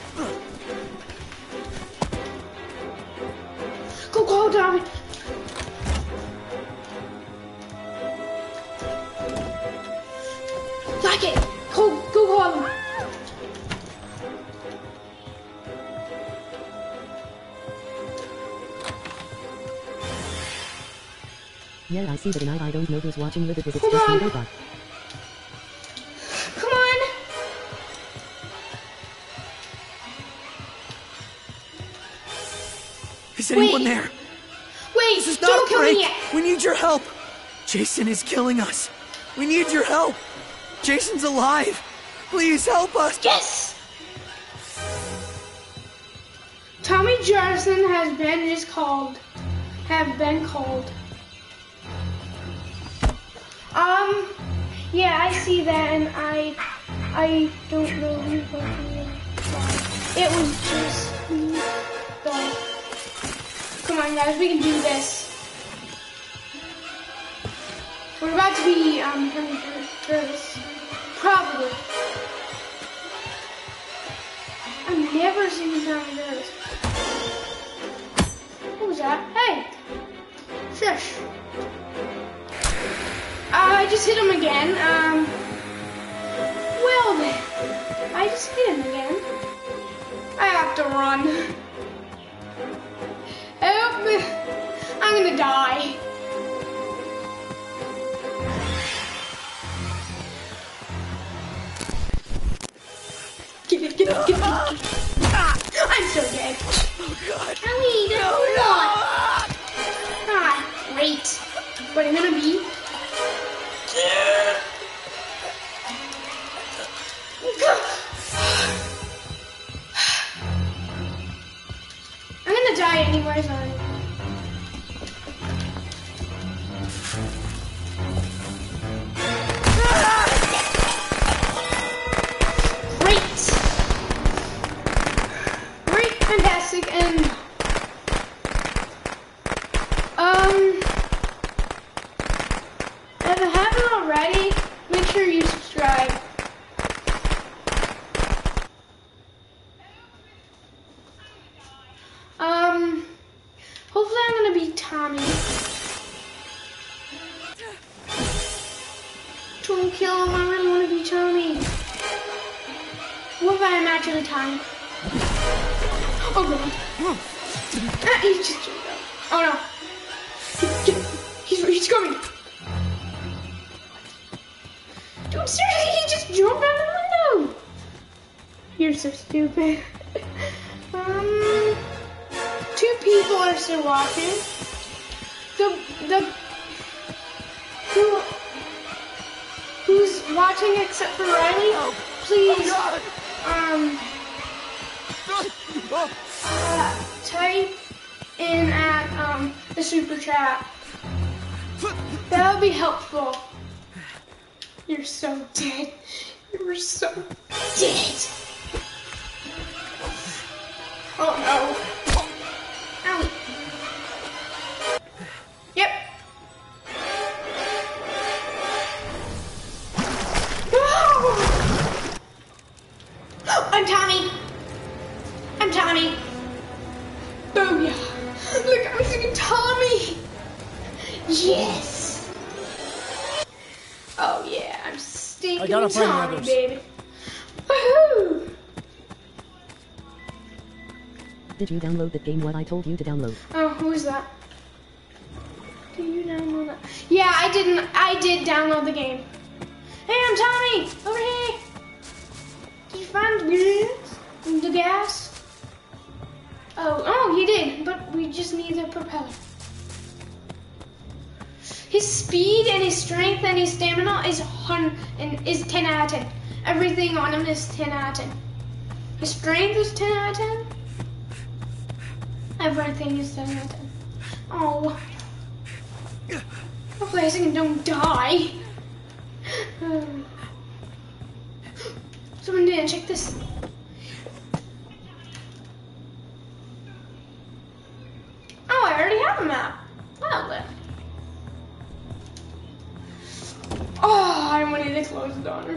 Go, go, Tommy. Like it. Go, go, call him. Yeah, I see that, and I, I don't know who's watching with it. Is it Hold just on. me, robot? Come on. Is anyone Wait. there? Wait, This is don't not a kill me break. yet. We need your help. Jason is killing us. We need your help. Jason's alive. Please help us. Yes! Tommy Jarson has been just called. Have been called. Um, yeah, I see that, and I, I don't know who fucking it was just me. So, come on, guys, we can do this. We're about to be um coming through this, probably. I've never seen Tommy Jarson. What was that? Hey, shush. Uh, I just hit him again. Um, well then, I just hit him again. I have to run. Help me! I'm gonna die. Get it, get it, get it, get it. I'm so dead. Oh God. Ellie, that's No, no. not. Ah, great. What I'm gonna be? I'm gonna die anyways. On. Great, great, fantastic, and um, if you haven't already, make sure you subscribe. Um, hopefully I'm gonna be Tommy. Don't kill him, I really wanna be Tommy. What if I am actually Tommy? Oh god. Ah, he just jumped out. Oh no. Get, get, he's, he's coming. Dude, seriously, he just jumped out of the window. You're so stupid. um... Two people are still walking. The the who who's watching except for Riley? Please um uh, type in at um the super chat. That would be helpful. You're so dead. You're so dead. Oh no. Ow. Yep. Oh! I'm Tommy. I'm Tommy. Booyah. Look, I'm singing Tommy. Yes. Oh yeah, I'm stinking Tommy, baby. Woohoo! Did you download that game what I told you to download? Oh, who is that? Do you download that? Yeah, I didn't. I did download the game. Hey, I'm Tommy. Over here. Did you find the gas? The gas? Oh, oh, he did. But we just need the propeller. His speed and his strength and his stamina is hun and is ten out of ten. Everything on him is ten out of ten. His strength is ten out of ten. Everything is ten out of ten. Oh. Hopefully I second don't die. Someone didn't check this. Oh, I already have a map. Well then. Oh, I wanted to close the door.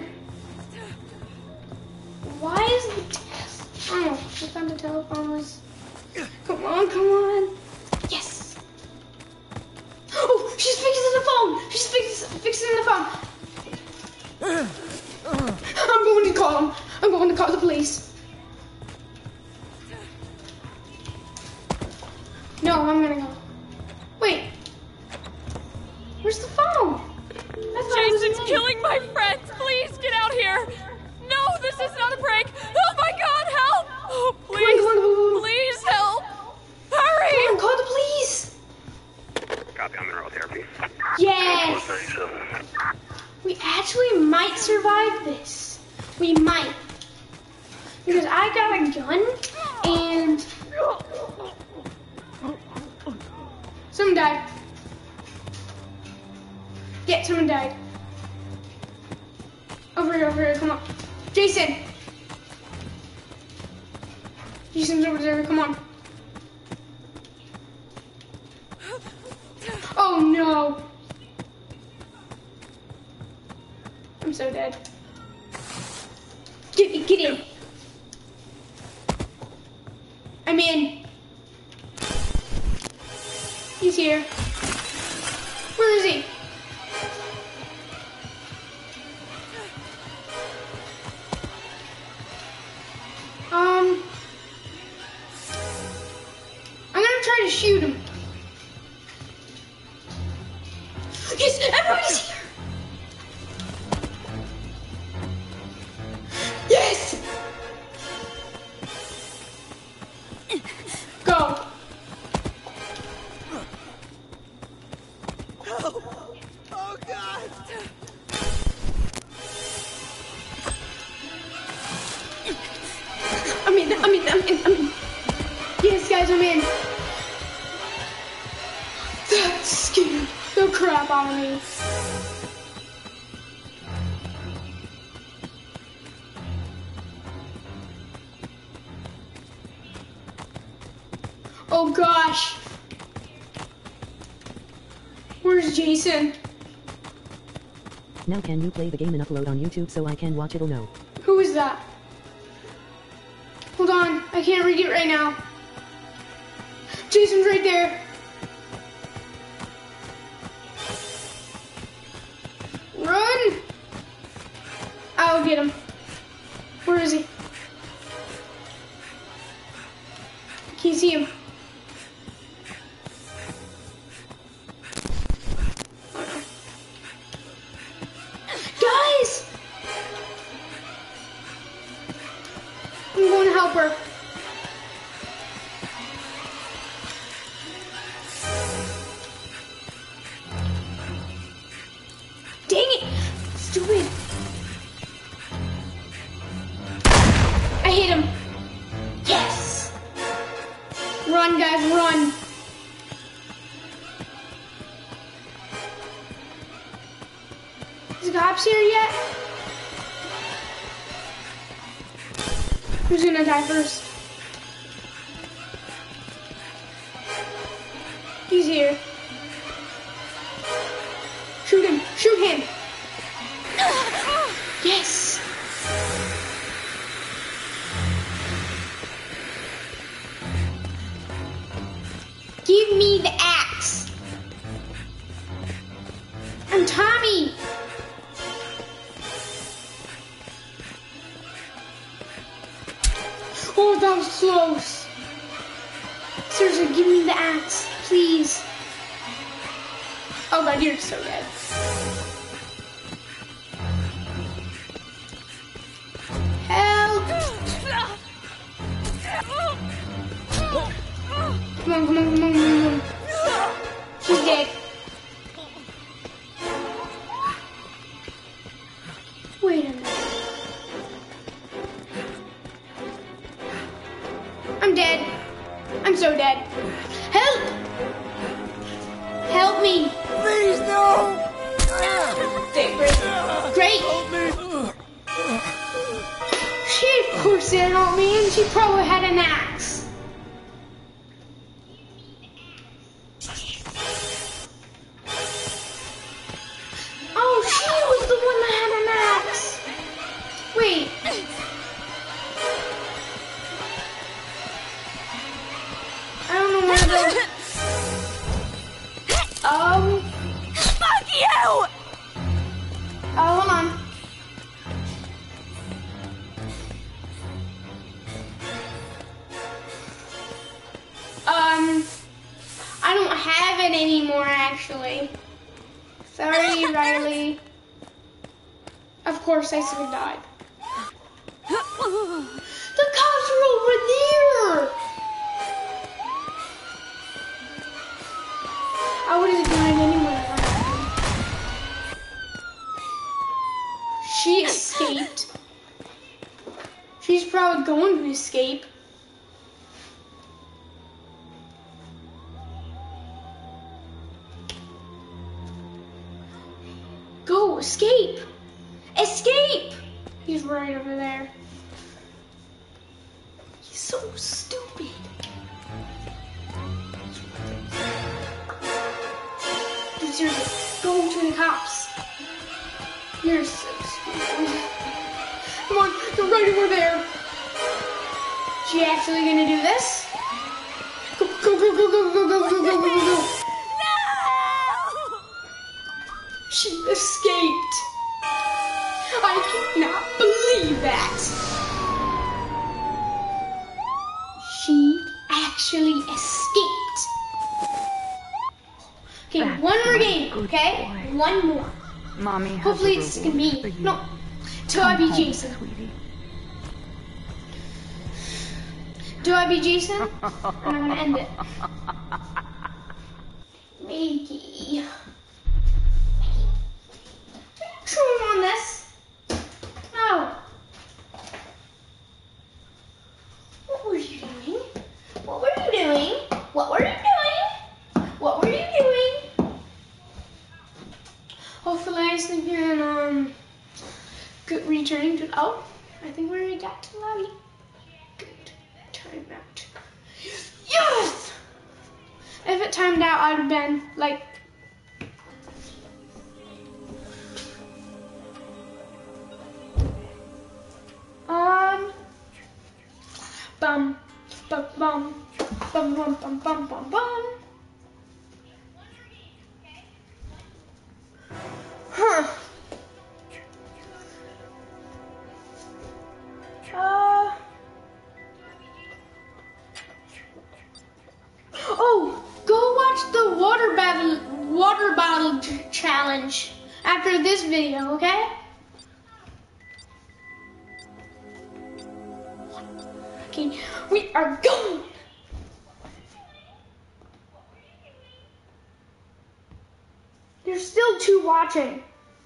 Why is the test? Oh, I thought the telephone was. Come on, come on. Yes. Oh, she's fixing the phone. She's fix, fixing the phone. I'm going to call him. I'm going to call the police. No, I'm gonna go. Wait. Where's the phone? Jason's killing my friends. Please get out here. No, this is not a prank. Oh my God, help! Oh, please, Come on, come on, come on. please help! Hurry! Come on, call the police. Copy on mineral therapy. Yes. We actually might survive this. We might. Because I got a gun and someone died. Yeah, someone died. Over here, over here, come on. Jason! Jason's over there, come on. Oh no! I'm so dead. Get in, get in. I'm in. He's here. Where is he? Um, I'm gonna try to shoot him. Yes, everybody's here. Yes. Go. Oh, oh God! I'm in, I'm in, I'm in, I'm in. Yes, guys, I'm in. That scared the crap out of me. Oh gosh. Where's Jason? Now can you play the game and upload on YouTube so I can watch it'll know? Who is that? Hold on, I can't read it right now. Jason's right there. Run! I'll get him. Where is he? Can you see him? Guys! I'm going to help her. Dang it! Stupid. I hit him. Yes! Run, guys, run. cops here yet? Who's gonna die first? He's here. Shoot him! Shoot him! Yes! Give me the axe! I'm Tommy! Oh, that was close. Seriously, give me the axe, please. Oh god, you're so dead. Help! Come on, come on, come on, come on. She's dead. Wait a minute. I'm dead. I'm so dead. Help! Help me! Please, no! Okay, great. Great! She of course didn't help me, and she probably had an axe. Oh, she was the one that had an axe. Wait. I don't know where the... Um... Fuck you! Oh, hold on. Um... I don't have it anymore, actually. Sorry, Riley. Of course, I should have died. The cops are over there! I would have died anyway. She escaped. She's probably going to escape. Go, escape! Escape! He's right over there. He's so stupid. Dude, seriously, go to the cops. You're so stupid. Come on, they're right over there. She actually gonna do this? Go, go, go, go, go, go, go, go, go, go, go. She escaped. I cannot believe that. She actually escaped. Okay, That's one more my game, good okay? boy. One more. Mommy has Hopefully a it's gonna reward for be, you. no, till I Come be home, Jason. sweetie. Do I be Jason? And I'm gonna end it. Maggie. True on this. No. What were you doing? What were you doing? What were you doing? What were you doing? Hopefully I can um good returning to oh, I think we already got to the lobby. Good. Time out. Yes! If it timed out, I'd have been like Um, bum, bum, bum, bum, bum, bum, bum, bum, bum. Huh. Uh. Oh, go watch the water battle, water bottle ch- challenge after this video, okay? Okay, we are going. There's still two watching.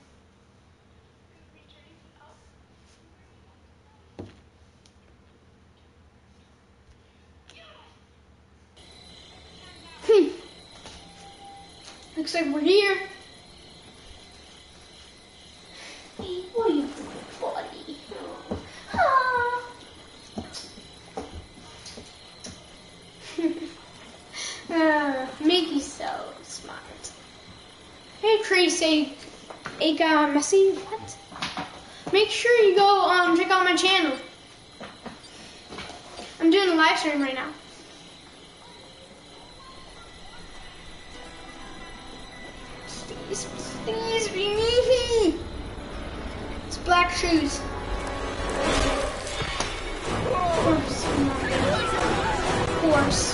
Hmm. Looks like we're here. Hey, Tracy. Egg uh, messy. What? Make sure you go um check out my channel. I'm doing a live stream right now. Please, please be me. It's black shoes. Of course. Of course.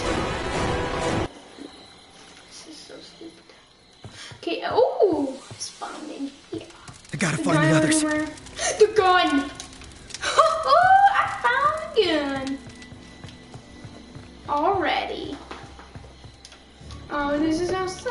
This is so stupid. Okay. Oh, it's found in here. I gotta The find gun the others. everywhere. The gun. Oh, I found the gun. Already. Oh, this is awesome.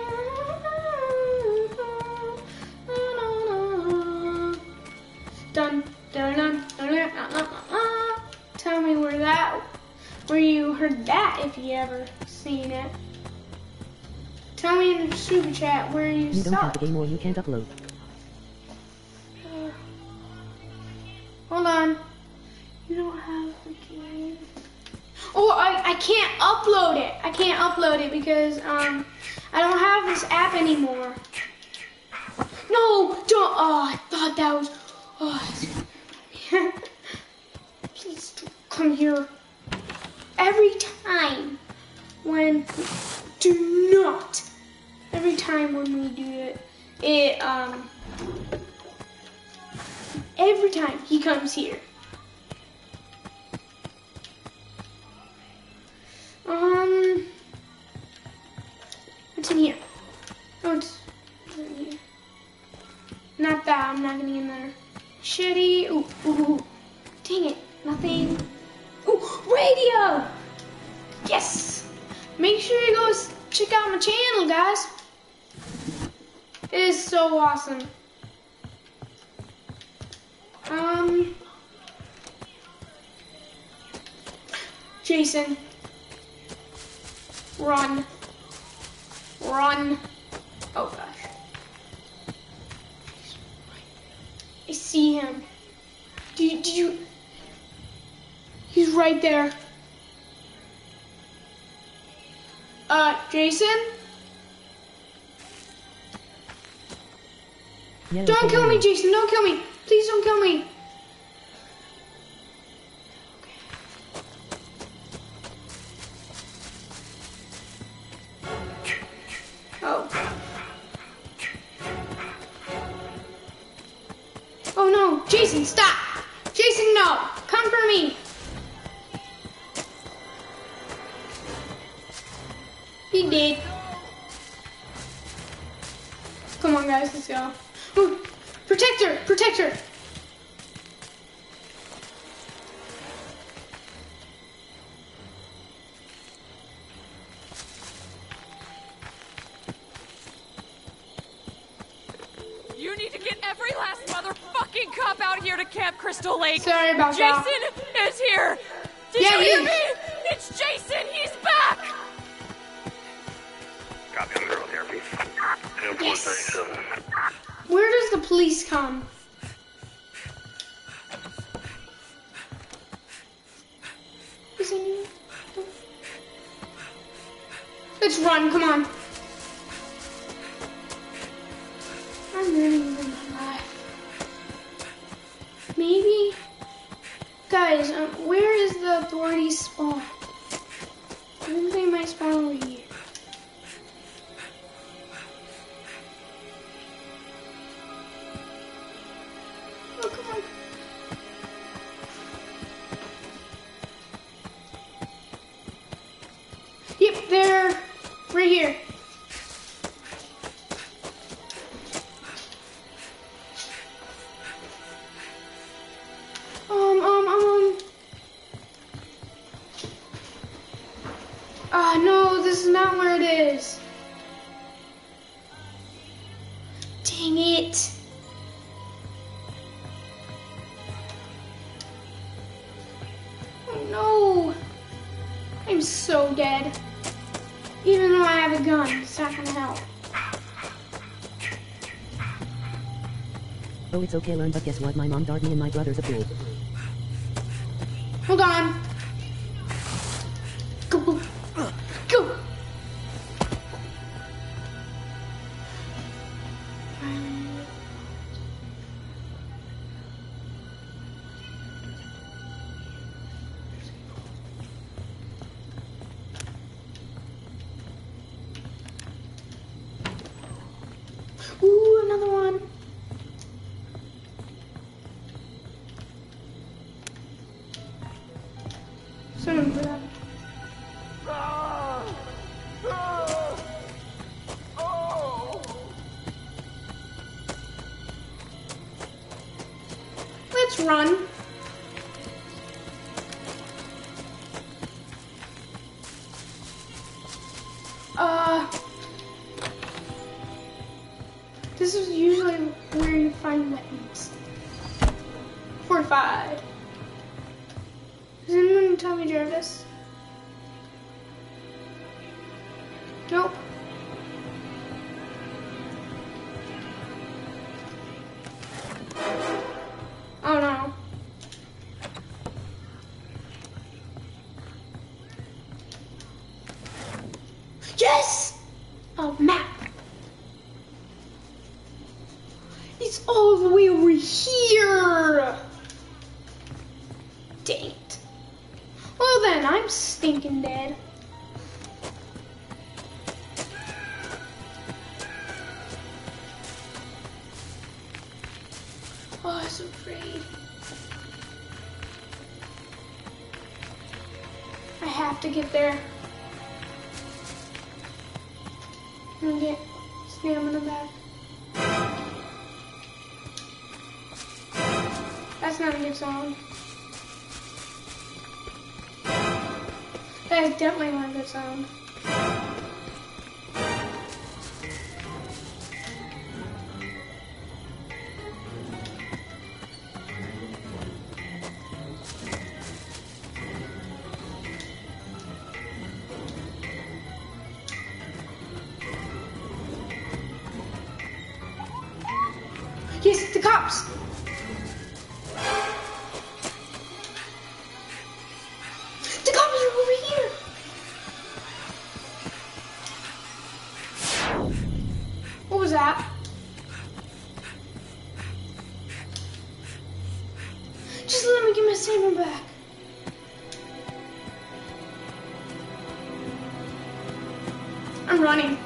Dun, dun, dun, dun, dun, dun, dun, dun. Tell me where that, where you heard that, if you ever seen it. Tell me in the super chat where you, You don't saw have the it. game or you can't upload. Uh, hold on. You don't have the game. Oh, I, I can't upload it. I can't upload it because um I don't have this app anymore. No, don't. Oh, I thought that was. Oh, please don't come here. Every time when do not. Every time when we do it, it um. Every time he comes here. Um, what's in here? Oh, it's, it's in here. Not that. I'm not getting in there. Shitty. Ooh, ooh, ooh. Dang it. Nothing. Ooh, radio. Yes. Make sure you go s- check out my channel, guys. It is so awesome. Um, Jason. Run. Run. Oh gosh. I see him. Did you, did you? He's right there. Uh, Jason? Yeah, Don't okay, kill I me, know. Jason. Don't kill me. Please don't kill me. Oh. Oh no, Jason, stop! Jason, no! Come for me! He did. Come on, guys, let's go. Ooh, protector, protector! You need to get every last motherfucking cop out here to Camp Crystal Lake. Sorry about Jason that. is here. Did Yeah, you he hear is. me? It's Jason. He's back. Copy, I'm in early therapy. Yes. Where does the police come? Is anyone? Let's run, come on. I'm running for my life. Maybe? Guys, um, where is the authorities spawn? I think they might spawn over here. Oh, come on. Yep, they're right here. Um, um, um. Ah, no, this is not where it is. Dang it. Oh no. I'm so dead. Even though I have a gun, it's not gonna help. Oh, it's okay, learn, but guess what? My mom darted me and my brother's a fool. Hold on. Go, go, go. Ooh, another one. Someone for that. Let's run. Uh, this is usually where you find weapons. forty-five. Is anyone Tommy Jarvis? Nope. Oh no. Yes! A map. It's all the way over here. Dang it. Well then, I'm stinking dead. Oh, I'm so afraid. I have to get there. I'm gonna get stamina back. That's not a good song. That is definitely not a good song. Yes, the cops! The cops are over here! What was that? Just let me get my saber back. I'm running.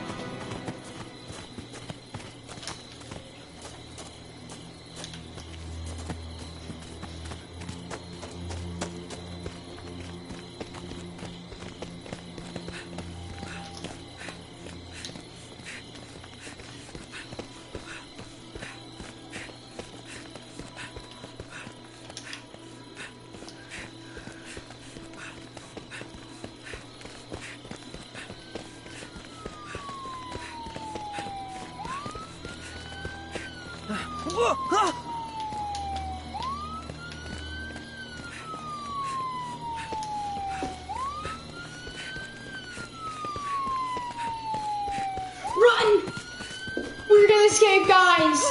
Run! We're gonna escape, guys!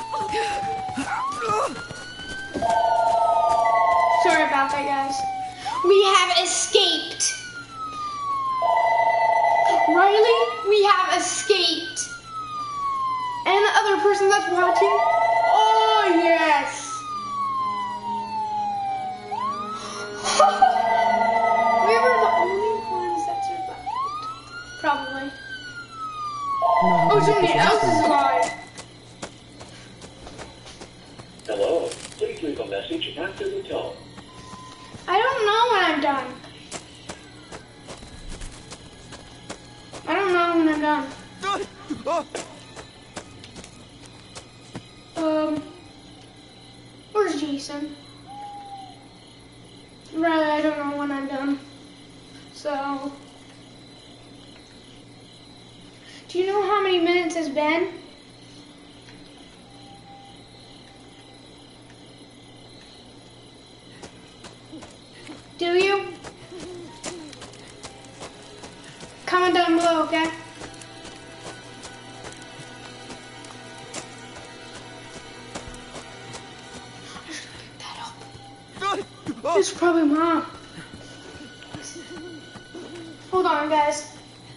Sorry about that, guys. We have escaped. Riley, we have escaped. And the other person that's watching, oh yes! We were the only ones that survived. Probably. Oh, somebody else is alive. Hello, please leave a message after the tone. I don't know when I'm done. I don't know when I'm done. Um, where's Jason? Right, I don't know when I'm done. So, do you know how many minutes has been? Do you? Comment down below, okay? It's probably Mom. Hold on, guys.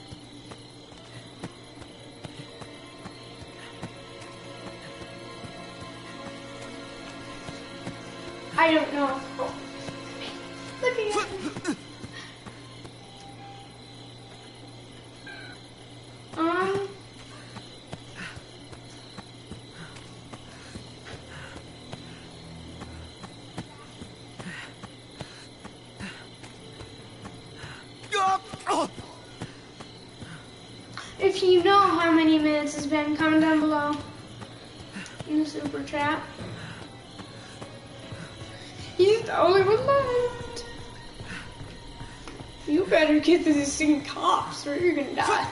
I don't know. Oh. Look at me. Um. If you know how many minutes it's been, comment down below in the super chat. He's the only one left. You better get to these stinking cops or you're gonna die.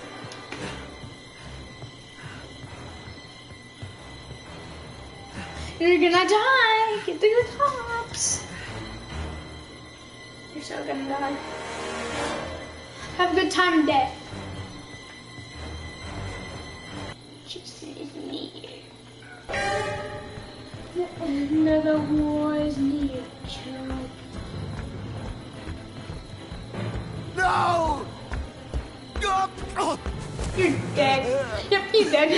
You're gonna die. Get to the cops. You're so gonna die. Have a good time in death. Jason is near. The end of the war is near, Joe. No! Oh. You're dead. Yep, he's dead.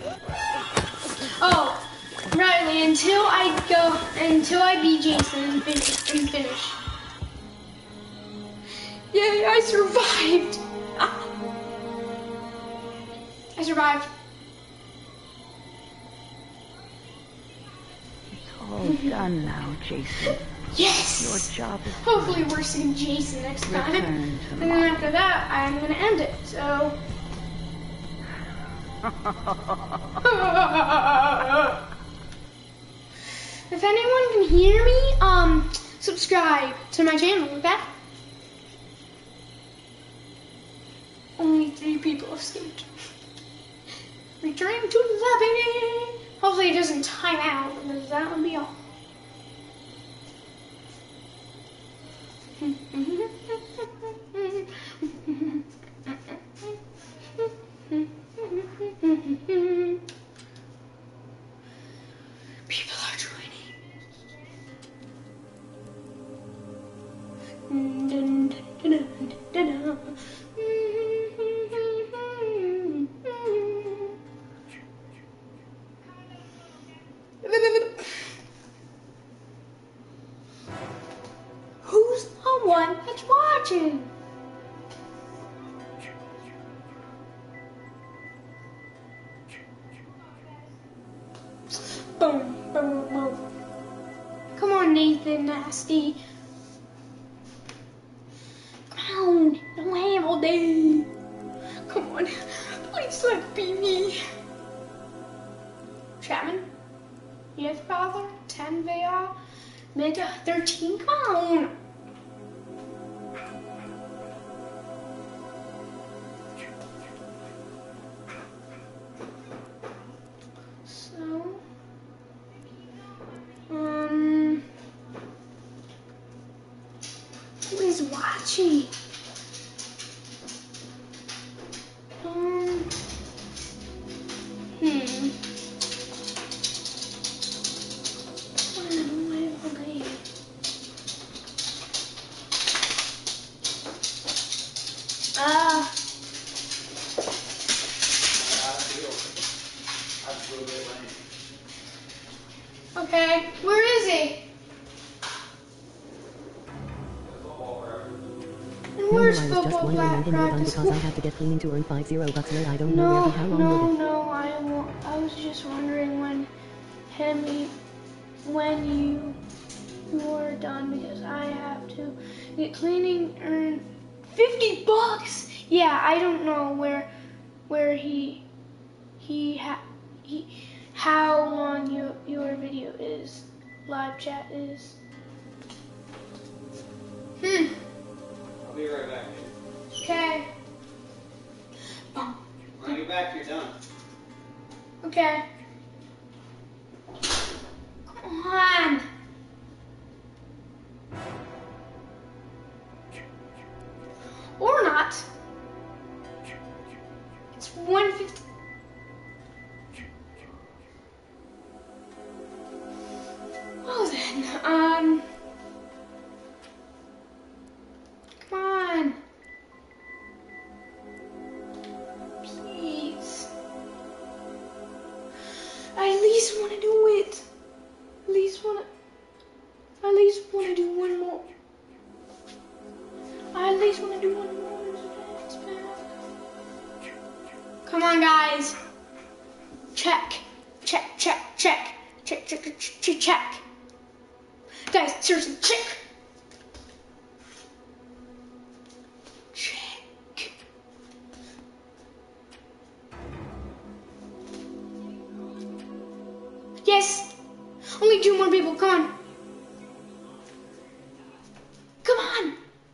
Oh, Riley, until I go, until I beat Jason and finish, and finish. Yay, I survived. Ah. I survived. All done now, Jason. Yes! Your job is Hopefully we're seeing Jason next time. Return And to then after that, I'm gonna end it, so... If anyone can hear me, um, subscribe to my channel, okay? Only three people escaped. Returning to the lobby! Hopefully it doesn't time out, because that would be all. People are joining. Dun, dun, dun, dun, dun. Who's the one that's watching? Boom, boom, boom. Come on, Nathan Nasty. Come on, no ham all day. Come on, please let it be me. Chapman? Yes, father? ten V R? Mega thirteen? Come on! So... Um... Who is watching? Um... Hmm... Ah. Okay, where is he? And No, where's I was just football wondering when black him you're done practice? because I have to get cleaning to earn five zero bucks there. I don't know No, where he, how long no, will it? no, I won't. I was just wondering when him, you- when you, you are done because I have to get cleaning, earn fifty bucks. Yeah, I don't know where, where he, he ha, he, how long your your video is, live chat is. Hmm. I'll be right back. Okay. When I get back, you're done. Okay. Come on. Or not. It's one fifty. Well then, um. Come on. Please. I at least want to do it. At least want to. I at least want to do one more. I at least want to do one more. Come on, guys. Check. Check, check, check. Check, check, check, check, check. Guys, seriously, check. Check. Yes. Only two more people. Come on. Come on.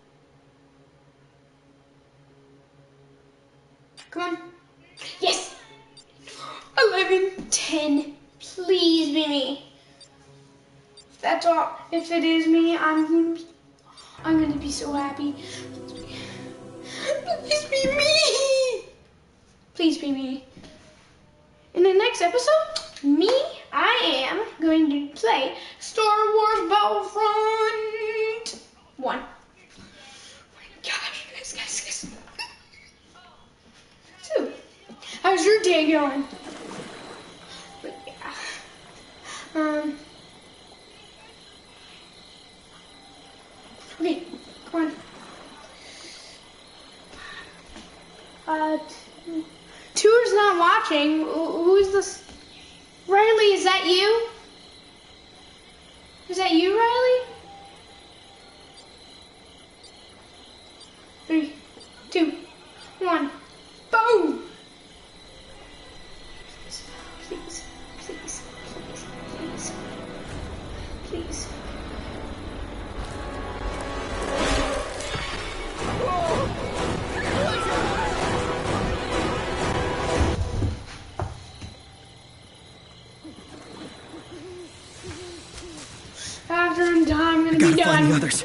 Come on. Yes. eleven, ten. Please be me. That's all. If it is me, I'm gonna be, I'm gonna be so happy. Please be me. Please be me. In the next episode, me, I am going to play Star Wars Battlefront one. Oh my gosh, guys, guys, guys. So, how's your day going? But yeah. Um. Okay, come on. Uh, two, two is not watching. Who who is this? Riley, is that you? Is that you, Riley? Three, two, one, boom! Please, please, please, please, please. After I'm done, I'm gonna Gotta be find the done. others.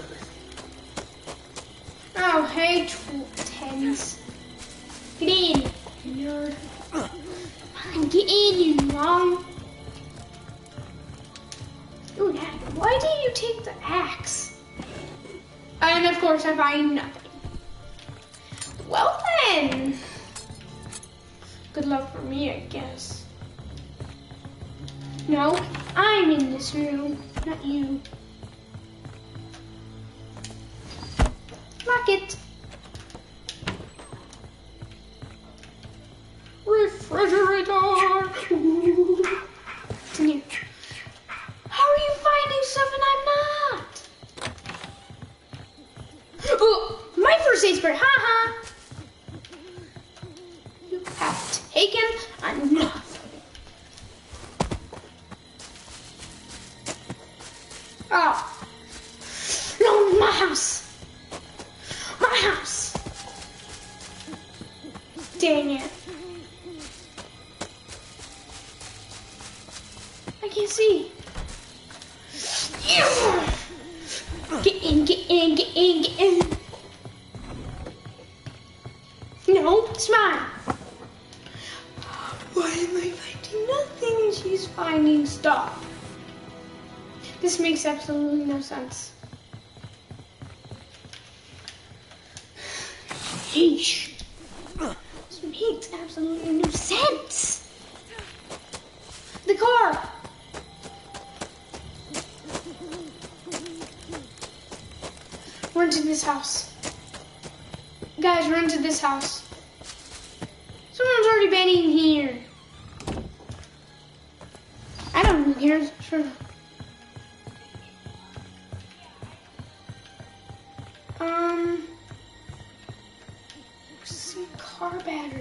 Oh, hey, tw- tens. Get in, you nerd. Come on, get in, you mom. Ooh, Dad, why did you take the axe? And of course, I find nothing. Well then. Good luck for me, I guess. No, I'm in this room, not you. Lock it. Refrigerator. Ooh. It's in here. How are you finding stuff and I'm not? Oh, my first aid spray. Ha ha. You have taken enough. Oh. No, my house. My house. Dang it. I can't see. Get in, get in, get in, get in. No, it's mine. Why am I finding nothing? She's finding stuff. This makes absolutely no sense. Yeesh. This makes absolutely no sense. The car. Run to this house. Guys, run to this house. Someone's already been in here. I don't know here. Sure. Um, some car battery.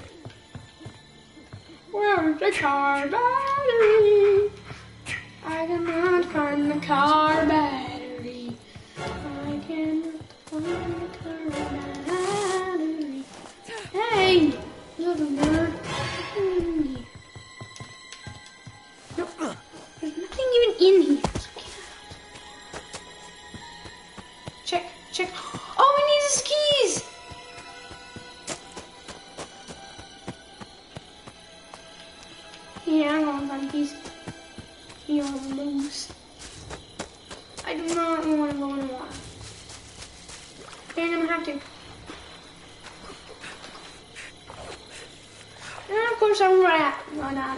Where's the car battery? I cannot find the car battery. I cannot find the car battery. Hey, little nerd. Hmm. Nope. There's nothing even in here. Check, check. All we need is keys. Yeah, I'm gonna find keys. You're loose. I do not want to go in the water. You're gonna have to. And of course I'm right at run out.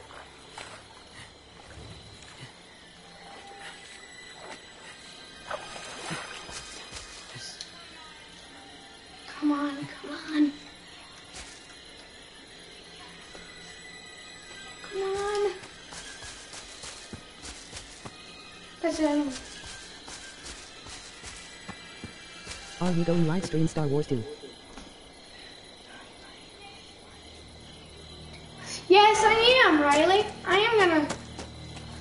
Come on, come on. Come on. That's it. Are you going live stream Star Wars two? Yes, I am, Riley. I am gonna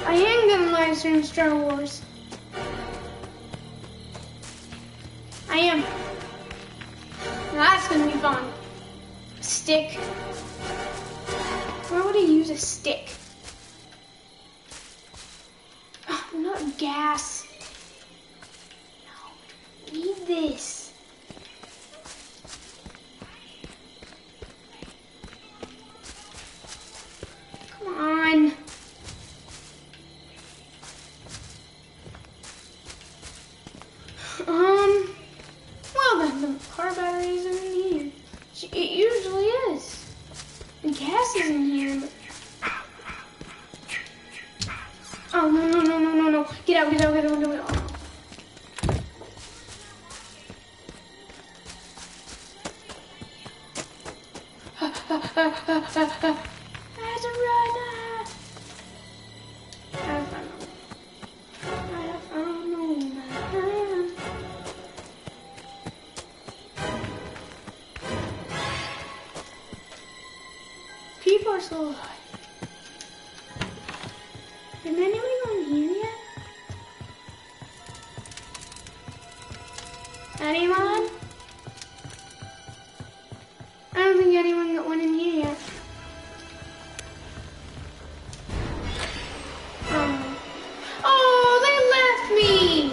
I am gonna live stream Star Wars. I am. Now that's gonna be fun. Stick. Why would I use a stick? Oh, not gas. No, need this. Come on. Um, well then, the car battery isn't in here. It usually is. The gas is in here. But... Oh, no, no, no, no, no, no. Get out, get out, get out, get out. I have to run. I found no man. People are so alive. Did anybody go in here yet? Anyone? I don't think anyone got one in here yet. Um. Oh, they left me!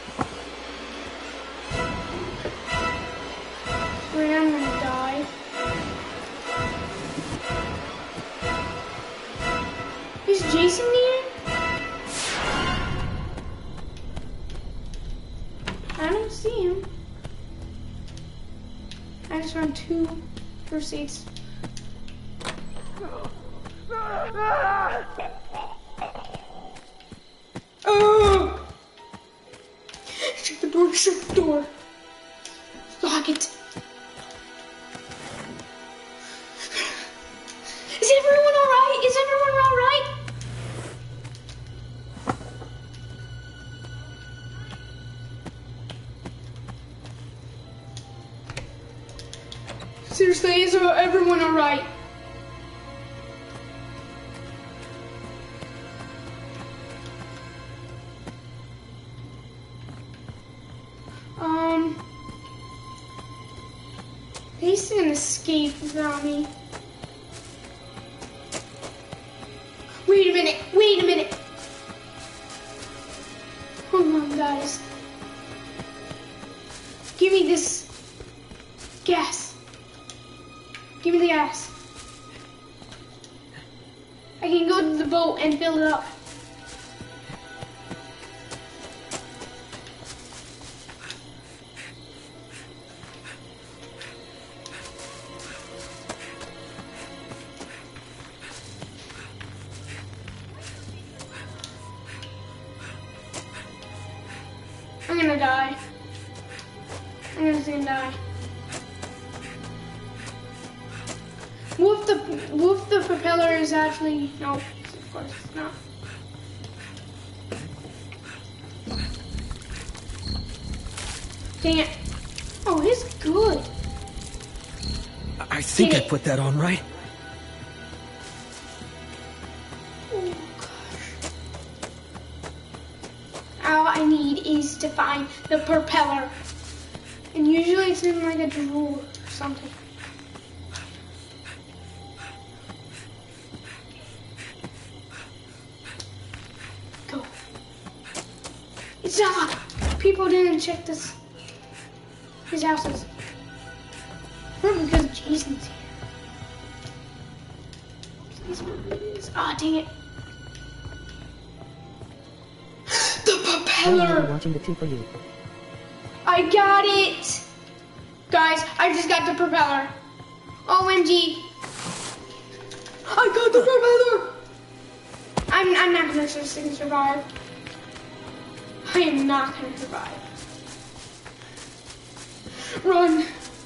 Wait, I'm gonna die. Is Jason here? I don't see him. I just run two first aids. Oh! Shut the door, shut the door. Lock it. Is everyone alright? Is everyone alright? Seriously, is everyone alright? Um, he's gonna escape without me. Wait a minute, wait a minute. Hold on, guys. Give me this gas. Give me the gas. I can go to the boat and fill it up. I'm gonna die. I'm just gonna die. What if the what if the propeller is actually no? Of course it's not. Dang it! Oh, it's good. I think Dang I it. put that on right. Oh gosh! All I need is to find the propeller, and usually it's in like a drawer or something. Go. It's not locked. People didn't check this. His houses. Probably because Jason's here. Please please. Ah, dang it. The Well, propeller! I'm watching the two for you. I got it! Guys, I just got the propeller. O M G. I got the propeller! I'm, I'm not gonna survive. I am not gonna survive. Run!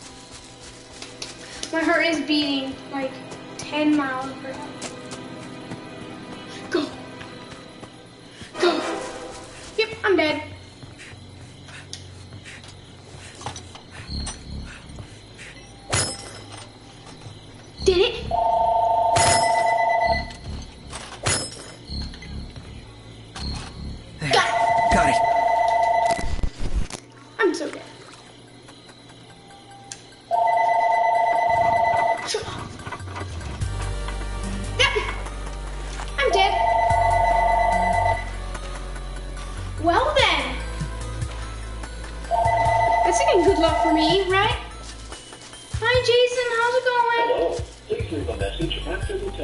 My heart is beating like ten miles per hour. Go! Go! Yep, I'm dead. Did it?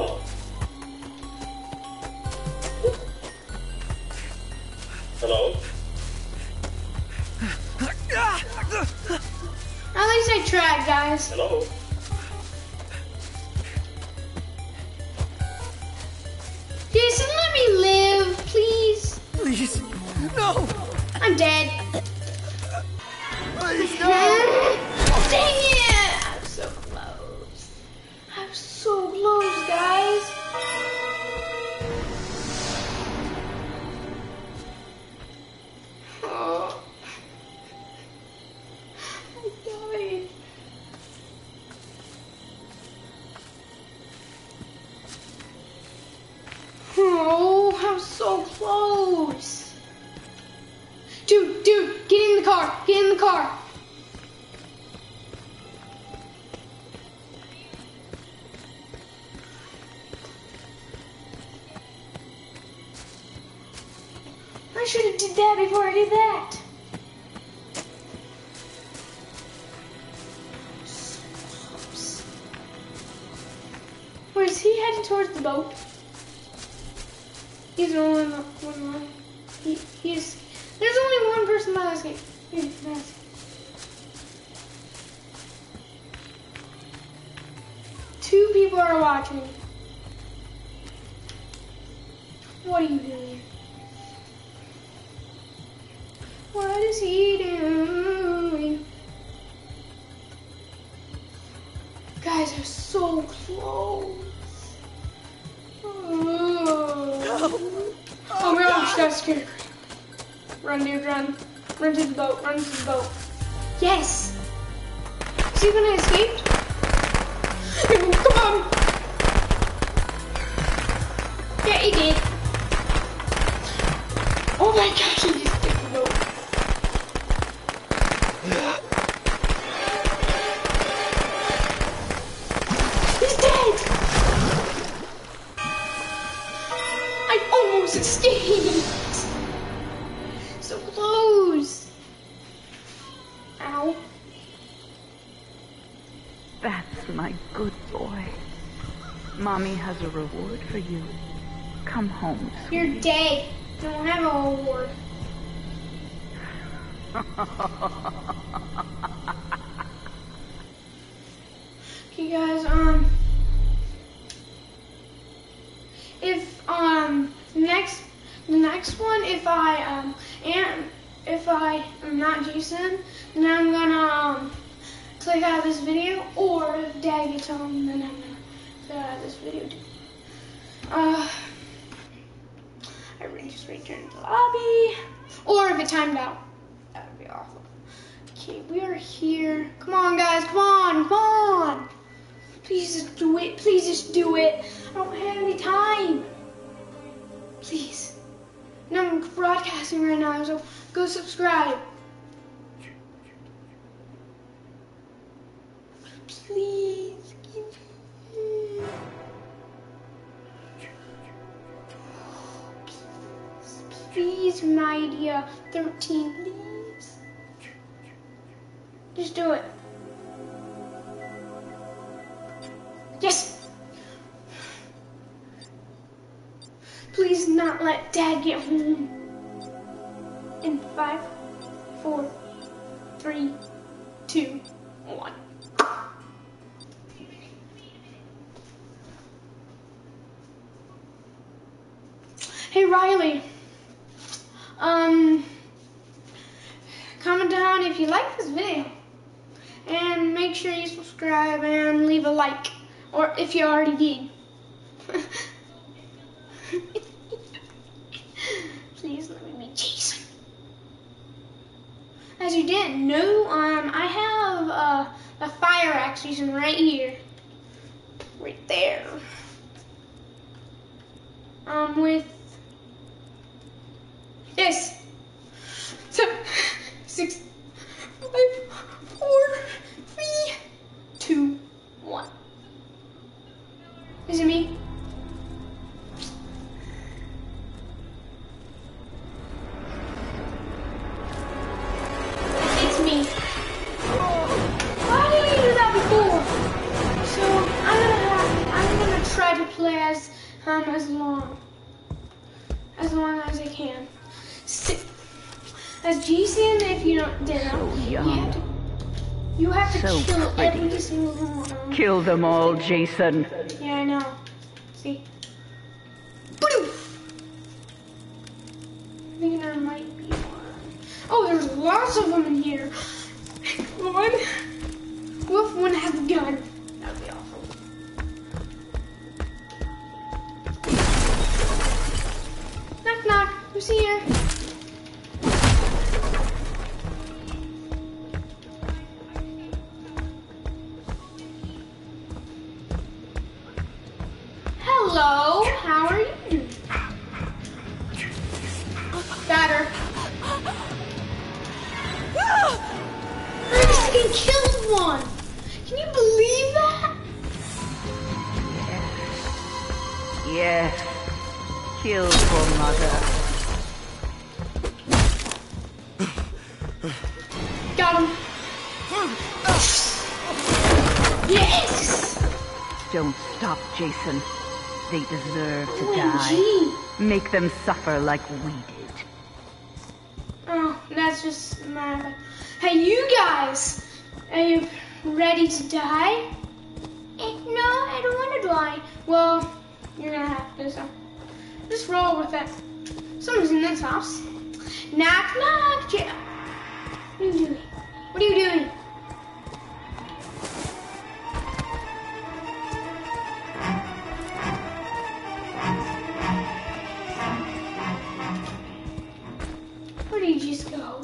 Hello? Hello? At least I tried, guys. Hello? Jason, let me live, please. Please, no! I'm dead. Please, no! Dang it! I'm so close. I'm so close, guys. Oh. I died. Oh, I'm so close. Dude, dude, get in the car. Get in the car. I should have did that before I did that. So close. Where is he heading towards the boat? He's the only one. one line. He, he's. There's only one person by this game. Here, that's- Two people are watching. What are you doing? What is he doing? Guys are so close. Oh, oh my gosh, that's scary. Run, dude, run. Run to the boat, run to the boat. Yes! Is he gonna escape? Come on! Yeah, he did. Oh my gosh, he just took the boat. He's dead! I almost escaped! So close! Ow. That's my good boy. Mommy has a reward for you. Come home, sweetie. You're dead. You don't have a reward. Okay, guys, um, if, um, next, the next one, if I, um, am, if I am not Jason, then I'm gonna, um, click out of this video, or if Dad gets home, then I'm gonna click out of this video too. Uh, I really just returned to the lobby, or if it timed out, that would be awful. Okay, we are here. Come on, guys, come on, come on. Please just do it. Please just do it. I don't have any time. Please. And I'm broadcasting right now, so go subscribe. Please. Give me. Please, please, Midia thirteen, please. Just do it. Yes! Please not let Dad get home. In five, four, three, two, one. Hey Riley, um, comment down if you like this video, and make sure you subscribe and leave a like. Or if you already did. Please let me meet Jason. As you didn't know, um, I have uh, a fire axe using right here. Right there. Um, with this. Seven, six, five, four, three, two, one. Is it me? It's me. Why didn't you do that before? So I'm gonna have, I'm gonna try to play as um as long as long as I can. Si- As Jason, if you don't didn't know, So you young. have to you have to So kill pretty. every single one. Kill them all, Jason. Yeah, I know. See. Badoof! I think there might be one. Oh, there's lots of them in here. One. What if one has a gun? That would be awful. Knock knock. Who's here? Hello. How are you doing? Better. I freaking killed one. Can you believe that? Yes. Kill for mother. Got him. Yes! Don't stop, Jason. They deserve to O M die. G. Make them suffer like we did. Oh, that's just my... Hey, you guys! Are you ready to die? Eh, no, I don't want to die. Well, you're gonna have to, so... Just roll with it. Someone's in this house. Knock, knock, J- What are you doing? What are you doing? Where did you just go?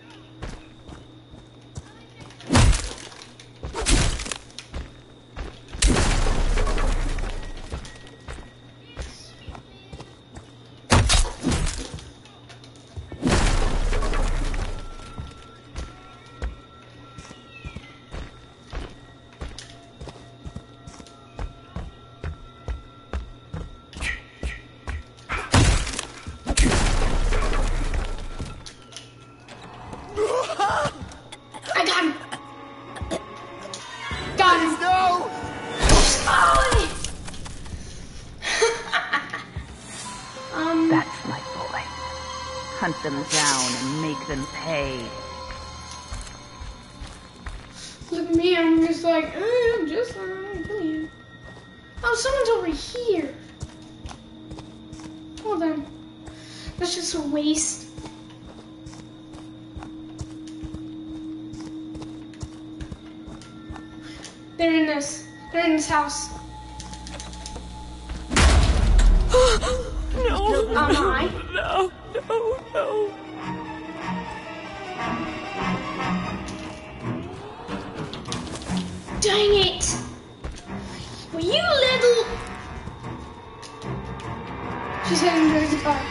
I got him. Got him. No! Oh. um. That's my boy. Hunt them down and make them pay. Look at me. I'm just like, eh, I'm just like, kill you. Oh, someone's over here. Hold on. That's just a waste. They're in this. They're in this house. No. Am I? No, no, no. Dang it! Well, you little. She's heading towards the car.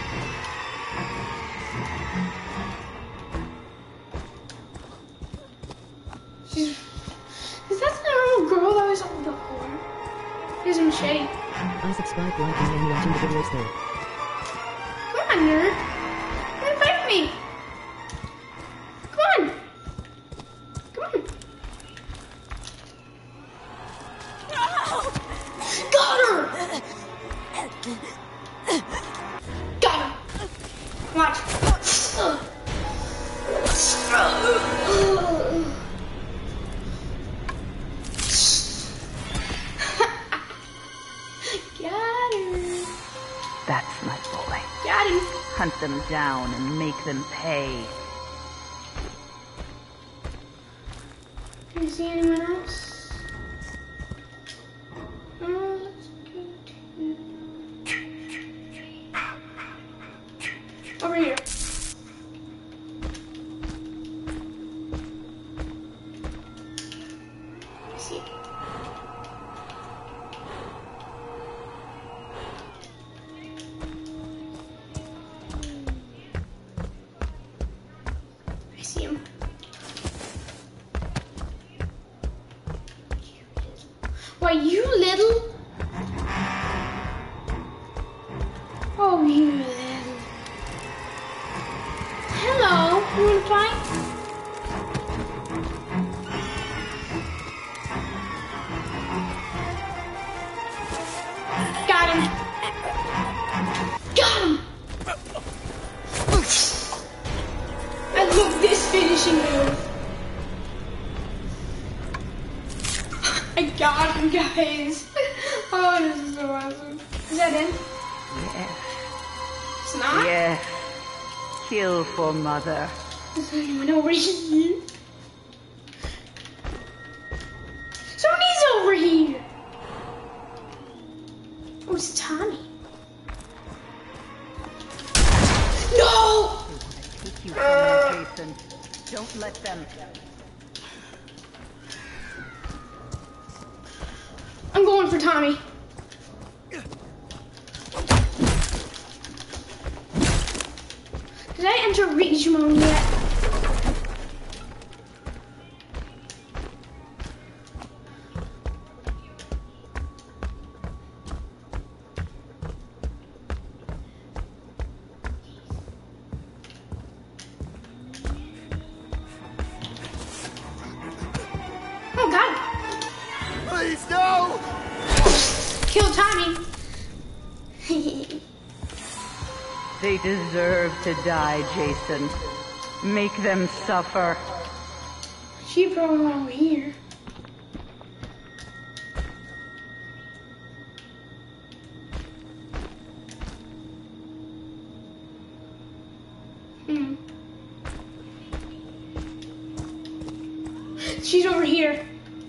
She's. Is that the little girl that was on before? Here's a machete. I subscribe, like, and watching the videos there. Come on, nerd. Come and fight me. Come on. Come on. Got her. Got her. Watch. Got her. That's my boy. Got him. Hunt them down and make them pay. Can you see anyone else? Oh, let's go to... Over here. I see it. I see him. Why, you little? Oh, you little. Hello, you wanna fight? Got him. god, guys. Oh, this is so awesome. Is that it? Yes. It's not? Yes. Kill for mother. Is there anyone over here? Somebody's over here. Oh, it's Tommy. No! Take you somewhere, Jason. Don't let them. I'm going for Tommy. Did I enter rage mode yet? Oh god! Please, no! Kill Tommy. They deserve to die, Jason. Make them suffer. She brought her over here. Hmm. She's over here.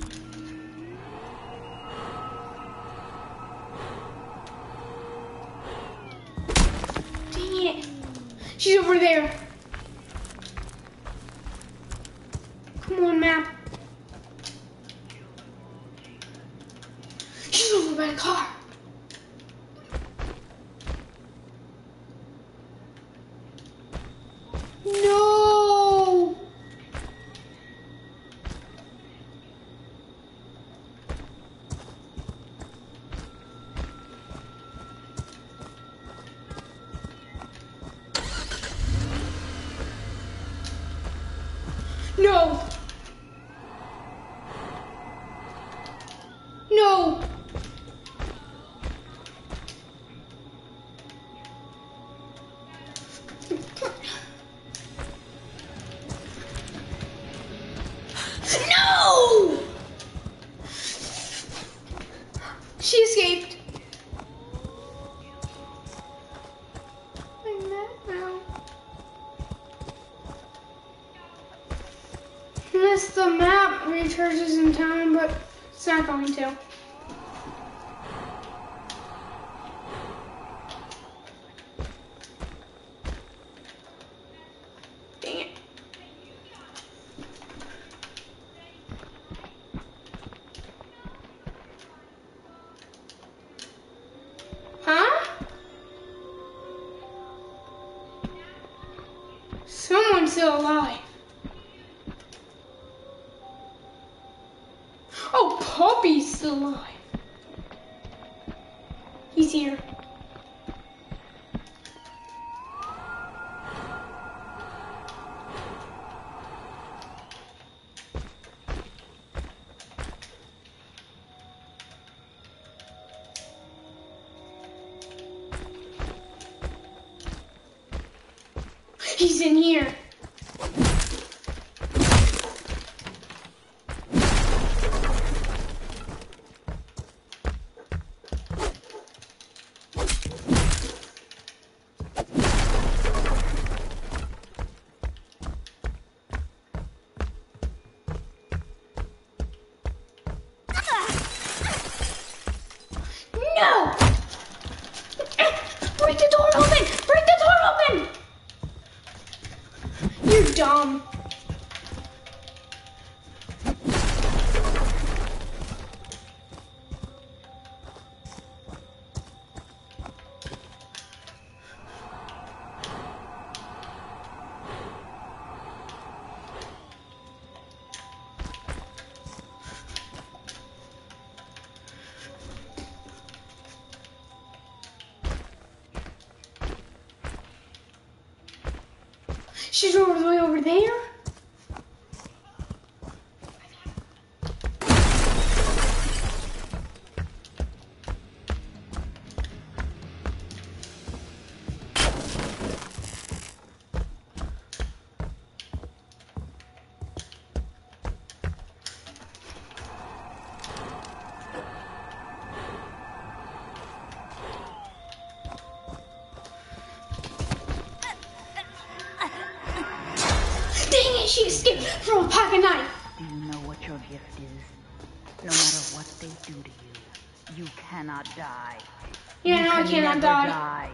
Dang it. She's over there. Come on, map. She's over by the car. No. No. No. No! She escaped. I'm mad now. Unless the map recharges in time, but it's not going to. Dang it. Huh? Someone's still alive. Oh, Poppy's still alive. He's here. He's in here. No! Break the door open! Break the door open! You're dumb. She's all the way over there. she escaped from a pocket knife. Do you know what your gift is? No matter what they do to you, you cannot die. Yeah, you no, I can cannot never die. die.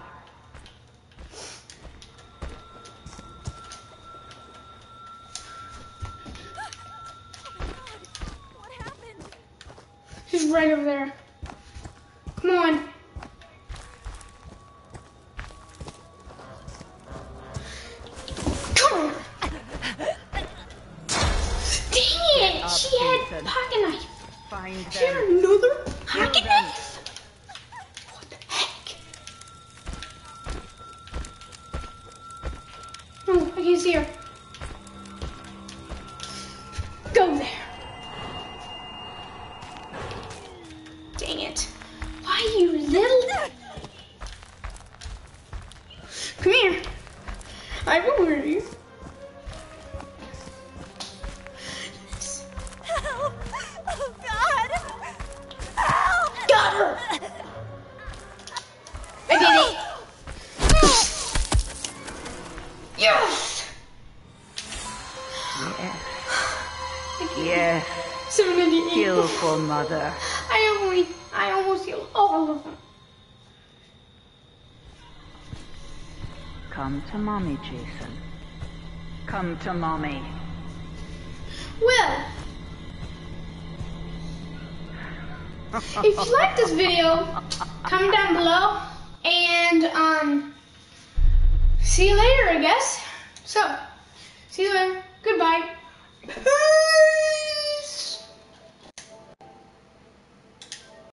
What happened? She's right over there. Come on. Come on. Dang it! She had a pocket knife. Find She had them. another pocket them. knife? What the heck? No, I can't see her. Go there. Dang it. Why, you little... Come here. I will hurt you. Help! Oh God! Help! Got her. I did it. Yes. Yes. Yes. seven ninety-eight. Kill for mother. I only, I almost killed all of them. Come to mommy, Jason. Come to mommy. Well, if you like this video, comment down below, and um, see you later, I guess. So, see you later. Goodbye. Peace.